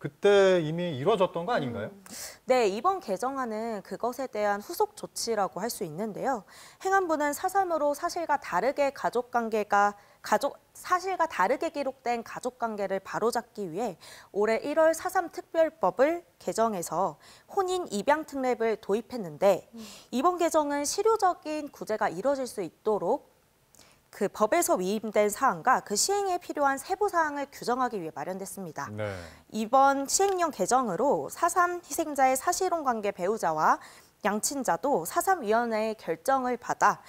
그때 이미 이루어졌던 거 아닌가요? 네, 이번 개정안은 그것에 대한 후속 조치라고 할 수 있는데요. 행안부는 사삼으로 사실과 다르게 가족관계가 가족 사실과 다르게 기록된 가족관계를 바로잡기 위해 올해 일월 사삼 특별법을 개정해서 혼인 입양 특례를 도입했는데 이번 개정은 실효적인 구제가 이뤄질 수 있도록 그 법에서 위임된 사항과 그 시행에 필요한 세부 사항을 규정하기 위해 마련됐습니다. 네. 이번 시행령 개정으로 사삼 희생자의 사실혼 관계 배우자와 양친자도 사삼위원회의 결정을 받아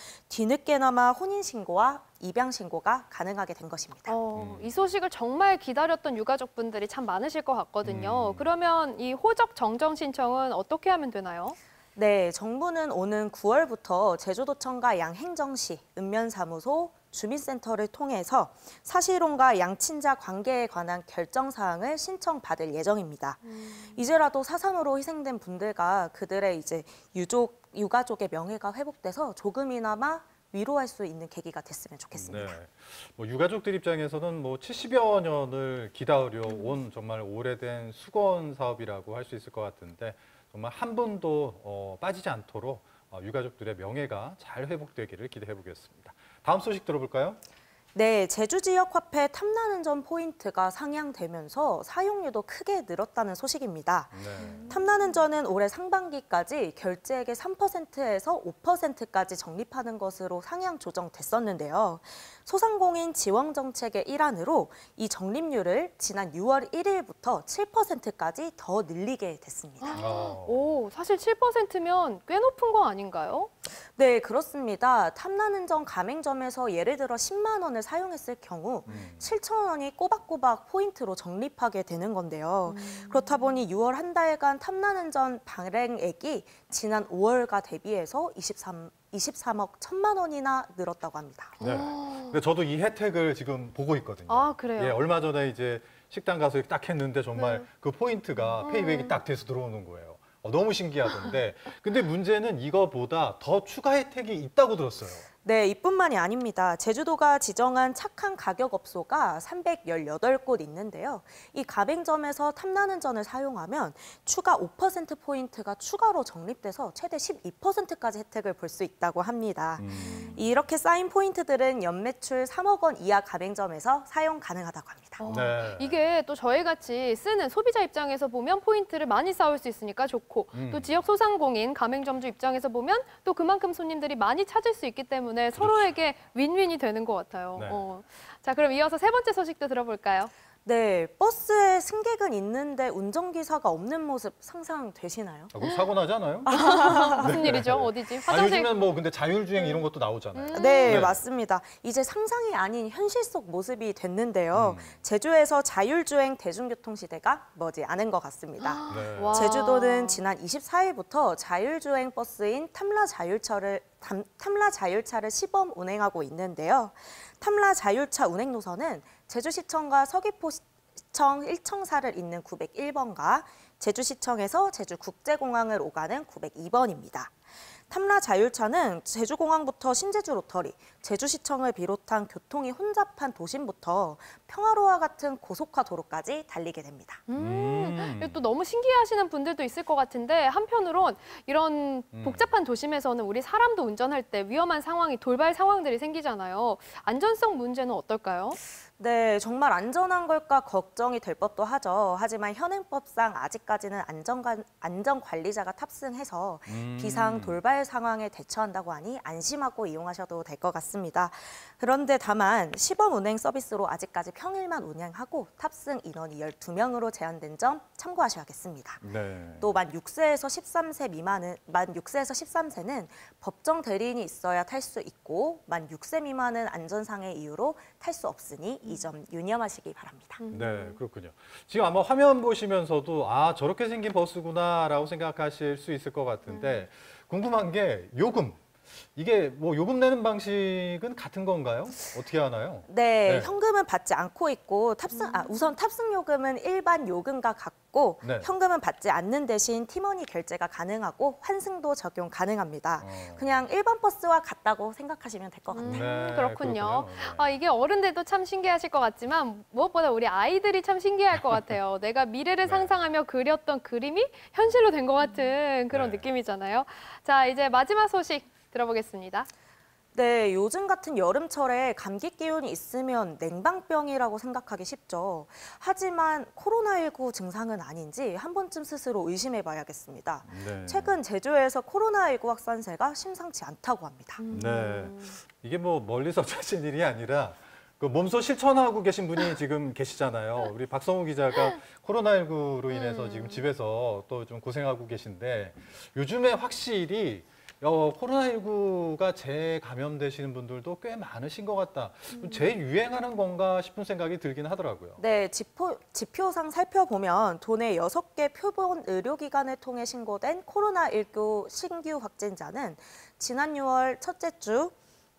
뒤늦게나마 혼인신고와 입양신고가 가능하게 된 것입니다. 어, 이 소식을 정말 기다렸던 유가족분들이 참 많으실 것 같거든요. 그러면 이 호적 정정 신청은 어떻게 하면 되나요? 네, 정부는 오는 구월부터 제주도청과 양행정시, 읍면사무소, 주민센터를 통해서 사실혼과 양친자 관계에 관한 결정 사항을 신청받을 예정입니다. 음. 이제라도 사삼으로 희생된 분들과 그들의 이제 유족, 유가족의 명예가 회복돼서 조금이나마 위로할 수 있는 계기가 됐으면 좋겠습니다. 네. 뭐 유가족들 입장에서는 뭐 칠십여 년을 기다려 온 정말 오래된 수건 사업이라고 할 수 있을 것 같은데 정말 한 분도 어, 빠지지 않도록 어, 유가족들의 명예가 잘 회복되기를 기대해 보겠습니다. 다음 소식 들어볼까요? 네, 제주 지역 화폐 탐나는 점 포인트가 상향되면서 사용료도 크게 늘었다는 소식입니다. 네. 탐나는 점은 올해 상반기까지 결제액의 삼 퍼센트에서 오 퍼센트까지 적립하는 것으로 상향 조정됐었는데요. 소상공인 지원 정책의 일환으로 이 적립률을 지난 유월 일일부터 칠 퍼센트까지 더 늘리게 됐습니다. 오, 사실 칠 퍼센트면 꽤 높은 거 아닌가요? 네, 그렇습니다. 탐나는 점 가맹점에서 예를 들어 십만 원을 사용했을 경우 음. 칠천 원이 꼬박꼬박 포인트로 적립하게 되는 건데요. 그렇다 보니 유월 한 달간 탐나는 점 발행액이 지난 오월과 대비해서 이십삼, 이십삼억 천만 원이나 늘었다고 합니다. 네. 근데 저도 이 혜택을 지금 보고 있거든요. 아, 그래요? 예, 얼마 전에 이제 식당 가서 이렇게 딱 했는데 정말 네. 그 포인트가 음. 페이백이 딱 돼서 들어오는 거예요. 어, 너무 신기하던데. 근데 문제는 이거보다 더 추가 혜택이 있다고 들었어요. 네, 이뿐만이 아닙니다. 제주도가 지정한 착한 가격업소가 삼백십팔 곳 있는데요. 이 가맹점에서 탐나는 점을 사용하면 추가 오 퍼센트 포인트가 추가로 적립돼서 최대 십이 퍼센트까지 혜택을 볼 수 있다고 합니다. 음. 이렇게 쌓인 포인트들은 연매출 삼억 원 이하 가맹점에서 사용 가능하다고 합니다. 어, 네. 이게 또 저희같이 쓰는 소비자 입장에서 보면 포인트를 많이 쌓을 수 있으니까 좋고 음. 또 지역 소상공인, 가맹점주 입장에서 보면 또 그만큼 손님들이 많이 찾을 수 있기 때문에 서로에게 윈윈이 되는 것 같아요. 네. 어. 자, 그럼 이어서 세 번째 소식도 들어볼까요? 네, 버스에 승객은 있는데 운전기사가 없는 모습 상상되시나요? 아, 그럼 사고 나지 않아요? 무슨 일이죠? 어디지? 아, 화장실. 요즘엔 뭐 근데 자율주행 이런 것도 나오잖아요. 네, 네, 맞습니다. 이제 상상이 아닌 현실 속 모습이 됐는데요. 음. 제주에서 자율주행 대중교통 시대가 머지 않은 것 같습니다. 네. 와. 제주도는 지난 이십사일부터 자율주행 버스인 탐라 자율차를 탐, 탐라 자율차를 시범 운행하고 있는데요. 탐라 자율차 운행 노선은 제주시청과 서귀포시청 일청사를 잇는 구백일 번과 제주시청에서 제주국제공항을 오가는 구백이 번입니다. 탐라 자율차는 제주공항부터 신제주 로터리, 제주시청을 비롯한 교통이 혼잡한 도심부터 평화로와 같은 고속화 도로까지 달리게 됩니다. 음, 음. 또 너무 신기해하시는 분들도 있을 것 같은데 한편으론 이런 음. 복잡한 도심에서는 우리 사람도 운전할 때 위험한 상황이 돌발 상황들이 생기잖아요. 안전성 문제는 어떨까요? 네, 정말 안전한 걸까 걱정이 될 법도 하죠. 하지만 현행법상 아직까지는 안전관, 안전관리자가 탑승해서 음. 비상 돌발 상황에 대처한다고 하니 안심하고 이용하셔도 될 것 같습니다. 그런데 다만 시범 운행 서비스로 아직까지 평일만 운행하고 탑승 인원이 열두 명으로 제한된 점 참고하셔야겠습니다. 네. 또 만 육 세에서 십삼 세 미만은 만 육 세에서 십삼 세는 법정 대리인이 있어야 탈 수 있고 만 육 세 미만은 안전상의 이유로 탈 수 없으니 이 점 유념하시기 바랍니다. 네, 그렇군요. 지금 아마 화면 보시면서도 아, 저렇게 생긴 버스구나라고 생각하실 수 있을 것 같은데 궁금한 게 요금. 이게 뭐 요금 내는 방식은 같은 건가요? 어떻게 하나요? 네, 네. 현금은 받지 않고 있고 탑승 아, 우선 탑승 요금은 일반 요금과 같고 네. 현금은 받지 않는 대신 티머니 결제가 가능하고 환승도 적용 가능합니다. 어. 그냥 일반 버스와 같다고 생각하시면 될 것 같아요. 음, 네, 그렇군요. 그렇군요. 아, 이게 어른들도 참 신기하실 것 같지만 무엇보다 우리 아이들이 참 신기할 것 같아요. 내가 미래를 네. 상상하며 그렸던 그림이 현실로 된 것 같은 그런 네. 느낌이잖아요. 자, 이제 마지막 소식 들어보겠습니다. 네, 요즘 같은 여름철에 감기 기운이 있으면 냉방병이라고 생각하기 쉽죠. 하지만 코로나십구 증상은 아닌지 한 번쯤 스스로 의심해 봐야겠습니다. 네. 최근 제주에서 코로나십구 확산세가 심상치 않다고 합니다. 네, 이게 뭐 멀리서 찾은 일이 아니라 그 몸소 실천하고 계신 분이 지금 계시잖아요. 우리 박성우 기자가 코로나십구로 인해서 음. 지금 집에서 또 좀 고생하고 계신데 요즘에 확실히 어, 코로나십구가 재감염되시는 분들도 꽤 많으신 것 같다. 재유행하는 건가 싶은 생각이 들긴 하더라고요. 네, 지표, 지표상 살펴보면 도내 여섯 개 표본 의료기관을 통해 신고된 코로나십구 신규 확진자는 지난 유월 첫째 주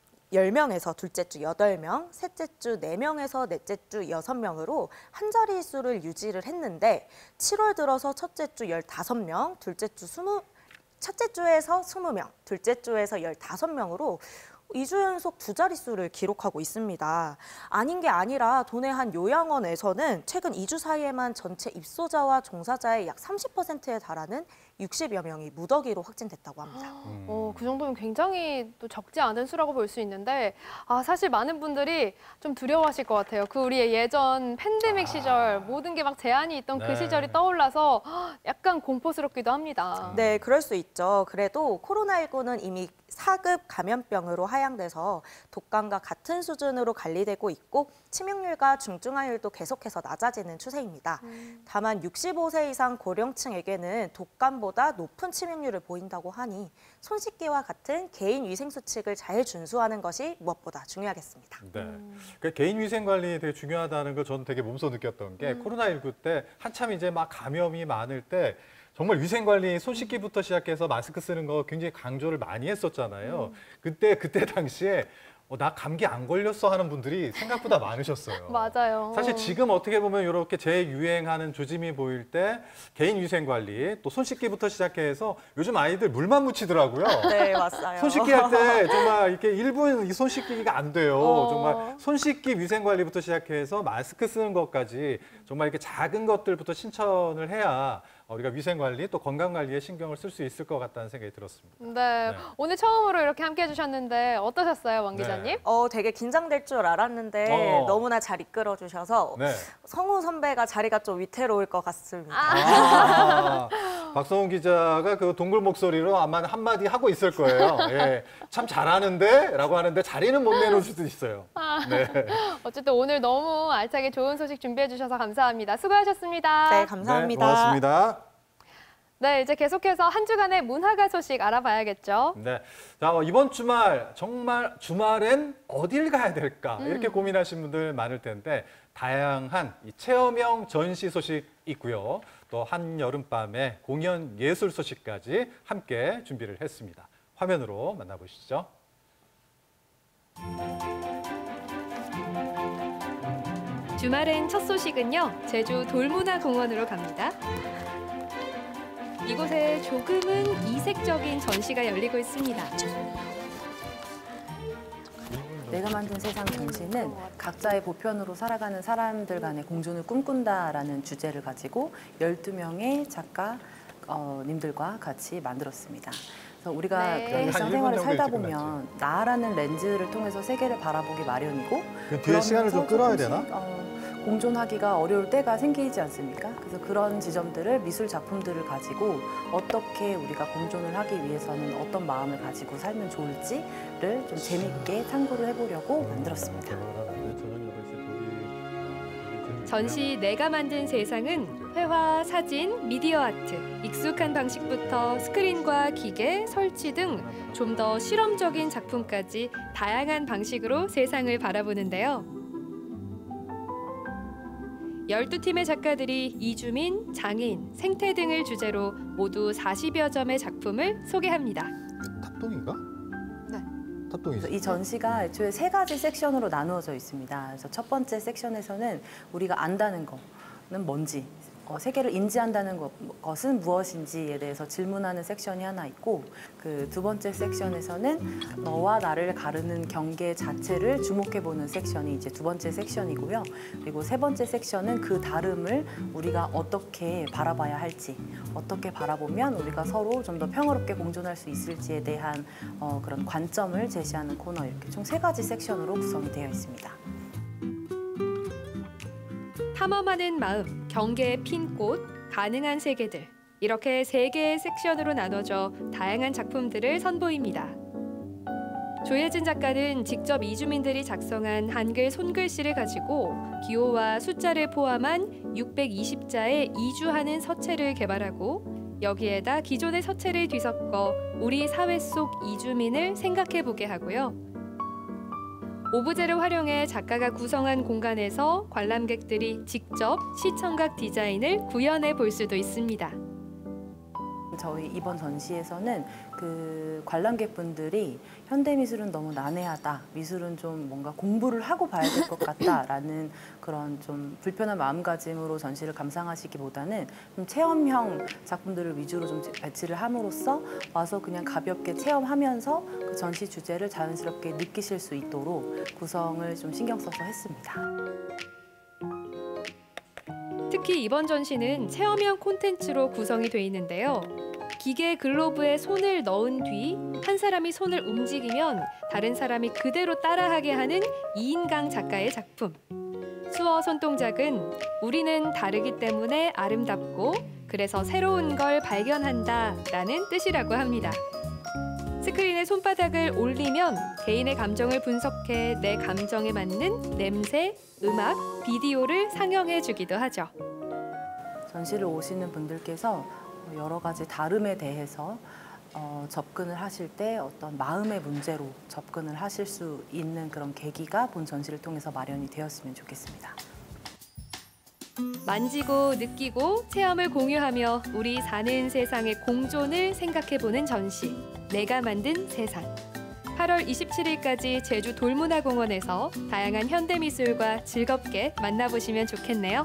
열 명에서 둘째 주 여덟 명, 셋째 주 네 명에서 넷째 주 여섯 명으로 한 자릿수를 유지를 했는데 칠월 들어서 첫째 주 열다섯 명, 둘째 주 스무 첫째 주에서 스무 명, 둘째 주에서 열다섯 명으로 이 주 연속 두 자릿수를 기록하고 있습니다. 아닌 게 아니라 도내 한 요양원에서는 최근 이 주 사이에만 전체 입소자와 종사자의 약 삼십 퍼센트에 달하는 육십여 명이 무더기로 확진됐다고 합니다. 음. 어, 그 정도면 굉장히 또 적지 않은 수라고 볼 수 있는데 아, 사실 많은 분들이 좀 두려워하실 것 같아요. 그 우리의 예전 팬데믹 시절 모든 게 막 제한이 있던 네. 그 시절이 떠올라서 약간 공포스럽기도 합니다. 네, 그럴 수 있죠. 그래도 코로나십구는 이미 사 급 감염병으로 하향돼서 독감과 같은 수준으로 관리되고 있고 치명률과 중증화율도 계속해서 낮아지는 추세입니다. 음. 다만 육십오 세 이상 고령층에게는 독감보다 높은 치명률을 보인다고 하니 손 씻기와 같은 개인 위생 수칙을 잘 준수하는 것이 무엇보다 중요하겠습니다. 네, 그 개인 위생 관리 되게 중요하다는 걸 저는 되게 몸소 느꼈던 게 음. 코로나십구 때 한참 이제 막 감염이 많을 때 정말 위생 관리, 손 씻기부터 시작해서 마스크 쓰는 거 굉장히 강조를 많이 했었잖아요. 음. 그때 그때 당시에 어, 나 감기 안 걸렸어 하는 분들이 생각보다 많으셨어요. 맞아요. 사실 지금 어떻게 보면 이렇게 재유행하는 조짐이 보일 때 개인 위생 관리, 또 손 씻기부터 시작해서 요즘 아이들 물만 묻히더라고요. 네, 맞아요. 손 씻기 할 때 정말 이렇게 일 분 이 손 씻기가 안 돼요. 어. 정말 손 씻기 위생 관리부터 시작해서 마스크 쓰는 것까지 정말 이렇게 작은 것들부터 신천을 해야 우리가 위생 관리 또 건강 관리에 신경을 쓸 수 있을 것 같다는 생각이 들었습니다. 네, 네. 오늘 처음으로 이렇게 함께 해주셨는데 어떠셨어요, 왕 네. 기자님? 어, 되게 긴장될 줄 알았는데 어. 너무나 잘 이끌어 주셔서 네. 성우 선배가 자리가 좀 위태로울 것 같습니다. 아, 박성훈 기자가 그 동굴 목소리로 아마 한마디 하고 있을 거예요. 예, 참 잘하는데? 라고 하는데 자리는 못 내놓을 수도 있어요. 네. 어쨌든 오늘 너무 알차게 좋은 소식 준비해 주셔서 감사합니다. 수고하셨습니다. 네, 감사합니다. 네, 고맙습니다. 네, 이제 계속해서 한 주간의 문화가 소식 알아봐야겠죠. 네, 자 이번 주말 정말 주말엔 어딜 가야 될까 이렇게 음. 고민하시는 분들 많을 텐데 다양한 이 체험형 전시 소식 있고요. 또 한여름밤의 공연 예술 소식까지 함께 준비를 했습니다. 화면으로 만나보시죠. 주말엔 첫 소식은요, 제주 돌문화공원으로 갑니다. 이곳에 조금은 이색적인 전시가 열리고 있습니다. 내가 만든 세상 전시는 각자의 보편으로 살아가는 사람들 간의 공존을 꿈꾼다라는 주제를 가지고 열두 명의 작가님들과 같이 만들었습니다. 그래서 우리가 네. 그런 일상생활을 살다 보면 나라는 렌즈를 통해서 세계를 바라보기 마련이고 그 뒤에 시간을 좀 끌어야 되나? 어, 공존하기가 어려울 때가 생기지 않습니까? 그래서 그런 지점들을 미술 작품들을 가지고 어떻게 우리가 공존을 하기 위해서는 어떤 마음을 가지고 살면 좋을지를 좀 재밌게 탐구를 해보려고 만들었습니다. 전시 내가 만든 세상은 회화, 사진, 미디어 아트, 익숙한 방식부터 스크린과 기계, 설치 등 좀 더 실험적인 작품까지 다양한 방식으로 세상을 바라보는데요. 열두 팀의 작가들이 이주민, 장인, 생태 등을 주제로 모두 사십여 점의 작품을 소개합니다. 탑동인가? 네. 탑동이죠. 이 전시가 애초에 세 가지 섹션으로 나누어져 있습니다. 그래서 첫 번째 섹션에서는 우리가 안다는 거는 뭔지, 어, 세계를 인지한다는 것, 것은 무엇인지에 대해서 질문하는 섹션이 하나 있고, 그 두 번째 섹션에서는 너와 나를 가르는 경계 자체를 주목해보는 섹션이 이제 두 번째 섹션이고요. 그리고 세 번째 섹션은 그 다름을 우리가 어떻게 바라봐야 할지, 어떻게 바라보면 우리가 서로 좀 더 평화롭게 공존할 수 있을지에 대한 어, 그런 관점을 제시하는 코너, 이렇게 총 세 가지 섹션으로 구성이 되어 있습니다. 탐험하는 마음, 경계에 핀 꽃, 가능한 세계들. 이렇게 세 개의 섹션으로 나눠져 다양한 작품들을 선보입니다. 조혜진 작가는 직접 이주민들이 작성한 한글 손글씨를 가지고 기호와 숫자를 포함한 육백이십 자의 이주하는 서체를 개발하고 여기에다 기존의 서체를 뒤섞어 우리 사회 속 이주민을 생각해보게 하고요. 오브제를 활용해 작가가 구성한 공간에서 관람객들이 직접 시청각 디자인을 구현해 볼 수도 있습니다. 저희 이번 전시에서는 그 관람객분들이 현대미술은 너무 난해하다, 미술은 좀 뭔가 공부를 하고 봐야 될 것 같다라는 그런 좀 불편한 마음가짐으로 전시를 감상하시기보다는 좀 체험형 작품들을 위주로 좀 배치를 함으로써 와서 그냥 가볍게 체험하면서 그 전시 주제를 자연스럽게 느끼실 수 있도록 구성을 좀 신경 써서 했습니다. 특히 이번 전시는 체험형 콘텐츠로 구성이 돼 있는데요. 기계 글로브에 손을 넣은 뒤 한 사람이 손을 움직이면 다른 사람이 그대로 따라하게 하는 이인강 작가의 작품. 수어 손동작은 우리는 다르기 때문에 아름답고 그래서 새로운 걸 발견한다라는 뜻이라고 합니다. 스크린에 손바닥을 올리면 개인의 감정을 분석해 내 감정에 맞는 냄새, 음악, 비디오를 상영해 주기도 하죠. 전시를 오시는 분들께서 여러 가지 다름에 대해서 어, 접근을 하실 때 어떤 마음의 문제로 접근을 하실 수 있는 그런 계기가 본 전시를 통해서 마련이 되었으면 좋겠습니다. 만지고 느끼고 체험을 공유하며 우리 사는 세상의 공존을 생각해보는 전시, 내가 만든 세상. 팔월 이십칠일까지 제주 돌문화공원에서 다양한 현대미술과 즐겁게 만나보시면 좋겠네요.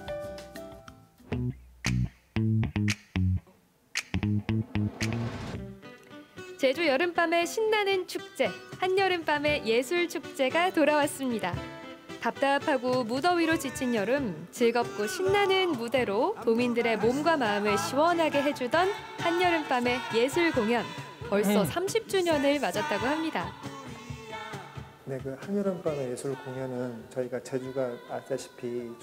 제주 여름밤의 신나는 축제, 한여름밤의 예술축제가 돌아왔습니다. 답답하고 무더위로 지친 여름, 즐겁고 신나는 무대로 도민들의 몸과 마음을 시원하게 해주던 한여름밤의 예술 공연. 벌써 음. 삼십 주년을 맞았다고 합니다. 네, 그 한여름밤의 예술 공연은 저희가 제주가 아시다시피 좀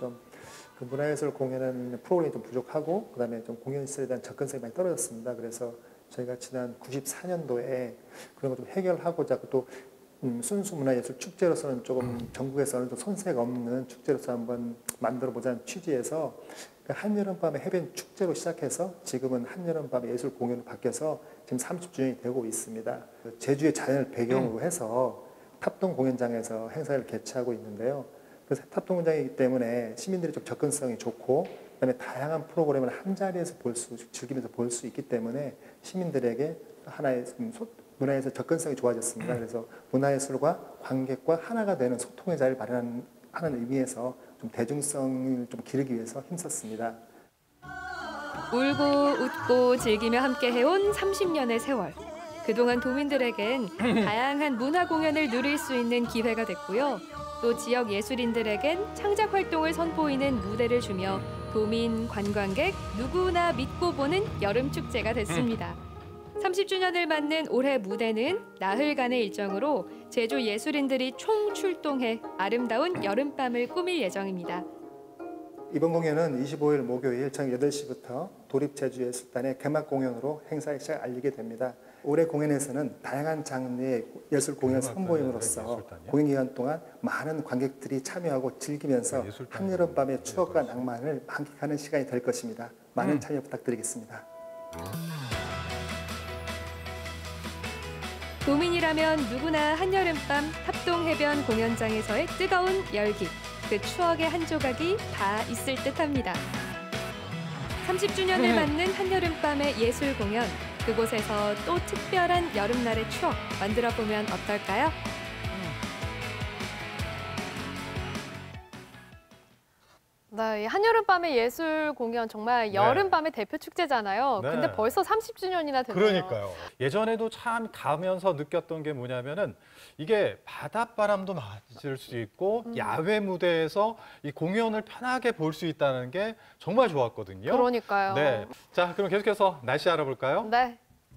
그 문화예술 공연은 프로그램이 좀 부족하고 그다음에 좀 공연 시설에 대한 접근성이 많이 떨어졌습니다. 그래서 저희가 지난 구십사 년도에 그런 걸 좀 해결하고자 또 음, 순수 문화예술 축제로서는 조금 전국에서는 좀 손색 없는 축제로서 한번 만들어 보자는 취지에서 그 한여름밤의 해변 축제로 시작해서 지금은 한여름밤의 예술 공연으로 바뀌어서 지금 삼십 주년이 되고 있습니다. 제주의 자연을 배경으로 해서 탑동 공연장에서 행사를 개최하고 있는데요. 그래서 탑동 공연장이기 때문에 시민들이 좀 접근성이 좋고 그다음에 다양한 프로그램을 한 자리에서 볼 수, 즐기면서 볼 수 있기 때문에 시민들에게 하나의 문화예술 접근성이 좋아졌습니다. 그래서 문화예술과 관객과 하나가 되는 소통의 자리를 마련하는 의미에서 좀 대중성을 좀 기르기 위해서 힘썼습니다. 울고 웃고 즐기며 함께 해온 삼십 년의 세월. 그동안 도민들에겐 다양한 문화 공연을 누릴 수 있는 기회가 됐고요. 또 지역 예술인들에겐 창작 활동을 선보이는 무대를 주며 도민, 관광객 누구나 믿고 보는 여름 축제가 됐습니다. 삼십 주년을 맞는 올해 무대는 나흘간의 일정으로 제주 예술인들이 총 출동해 아름다운 여름밤을 꾸밀 예정입니다. 이번 공연은 이십오 일 목요일 저녁 여덟 시부터 도립제주예술단의 개막 공연으로 행사의 시작을 알리게 됩니다. 올해 공연에서는 다양한 장르의 예술 공연을 선보임으로써 공연 기간 동안 많은 관객들이 참여하고 즐기면서 한여름밤의 추억과 낭만을 만끽하는 시간이 될 것입니다. 많은 참여 부탁드리겠습니다. 도민이라면 누구나 한여름밤 탑동해변 공연장에서의 뜨거운 열기, 그 추억의 한 조각이 다 있을 듯합니다. 삼십 주년을 맞는 한여름밤의 예술 공연, 그곳에서 또 특별한 여름날의 추억 만들어보면 어떨까요? 네, 한여름밤의 예술 공연 정말 여름밤의 대표 축제잖아요. 네. 근데 벌써 삼십 주년이나 됐네요. 그러니까요. 예전에도 참 가면서 느꼈던 게 뭐냐면은 이게 바닷바람도 맞을 수 있고 음. 야외 무대에서 이 공연을 편하게 볼 수 있다는 게 정말 좋았거든요. 그러니까요. 네. 자, 그럼 계속해서 날씨 알아볼까요? 네.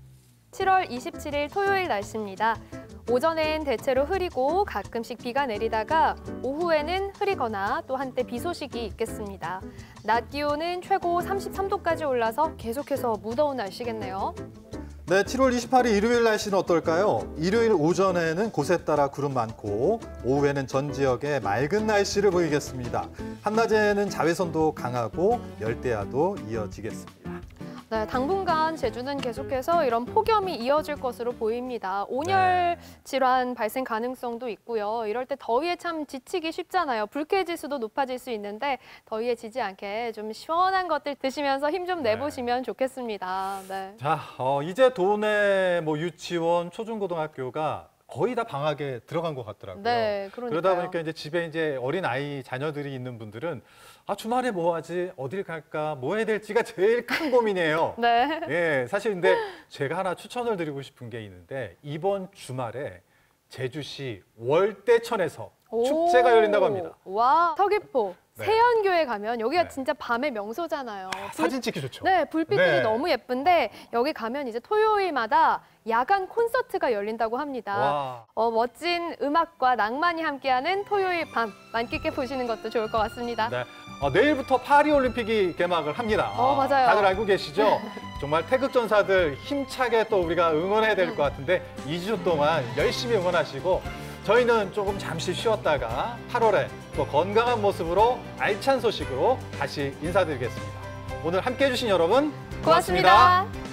칠월 이십칠일 토요일 날씨입니다. 오전엔 대체로 흐리고 가끔씩 비가 내리다가 오후에는 흐리거나 또 한때 비 소식이 있겠습니다. 낮 기온은 최고 삼십삼 도까지 올라서 계속해서 무더운 날씨겠네요. 네, 칠월 이십팔일 일요일 날씨는 어떨까요? 일요일 오전에는 곳에 따라 구름 많고 오후에는 전 지역에 맑은 날씨를 보이겠습니다. 한낮에는 자외선도 강하고 열대야도 이어지겠습니다. 네, 당분간 제주는 계속해서 이런 폭염이 이어질 것으로 보입니다. 온열 질환 발생 가능성도 있고요. 이럴 때 더위에 참 지치기 쉽잖아요. 불쾌지수도 높아질 수 있는데 더위에 지지 않게 좀 시원한 것들 드시면서 힘 좀 내보시면 네. 좋겠습니다. 네. 자, 어, 이제 도내 뭐 유치원, 초중고등학교가 거의 다 방학에 들어간 것 같더라고요. 네, 그러니까요. 그러다 보니까 이제 집에 이제 어린 아이 자녀들이 있는 분들은 아 주말에 뭐 하지, 어딜 갈까, 뭐 해야 될지가 제일 큰 고민이에요. 네. 예, 사실 근데 제가 하나 추천을 드리고 싶은 게 있는데 이번 주말에 제주시 월대천에서 축제가 열린다고 합니다. 와, 서귀포. 네. 세연교에 가면 여기가 네. 진짜 밤의 명소잖아요. 아, 사진 찍기 좋죠. 네, 불빛들이 네. 너무 예쁜데 여기 가면 이제 토요일마다 야간 콘서트가 열린다고 합니다. 와. 어, 멋진 음악과 낭만이 함께하는 토요일 밤 만끽해 보시는 것도 좋을 것 같습니다. 네. 어, 내일부터 파리올림픽이 개막을 합니다. 어, 맞아요. 다들 알고 계시죠? 정말 태극전사들 힘차게 또 우리가 응원해야 될 것 같은데 이 주 동안 열심히 응원하시고 저희는 조금 잠시 쉬었다가 팔월에 또 건강한 모습으로 알찬 소식으로 다시 인사드리겠습니다. 오늘 함께해 주신 여러분 고맙습니다. 고맙습니다.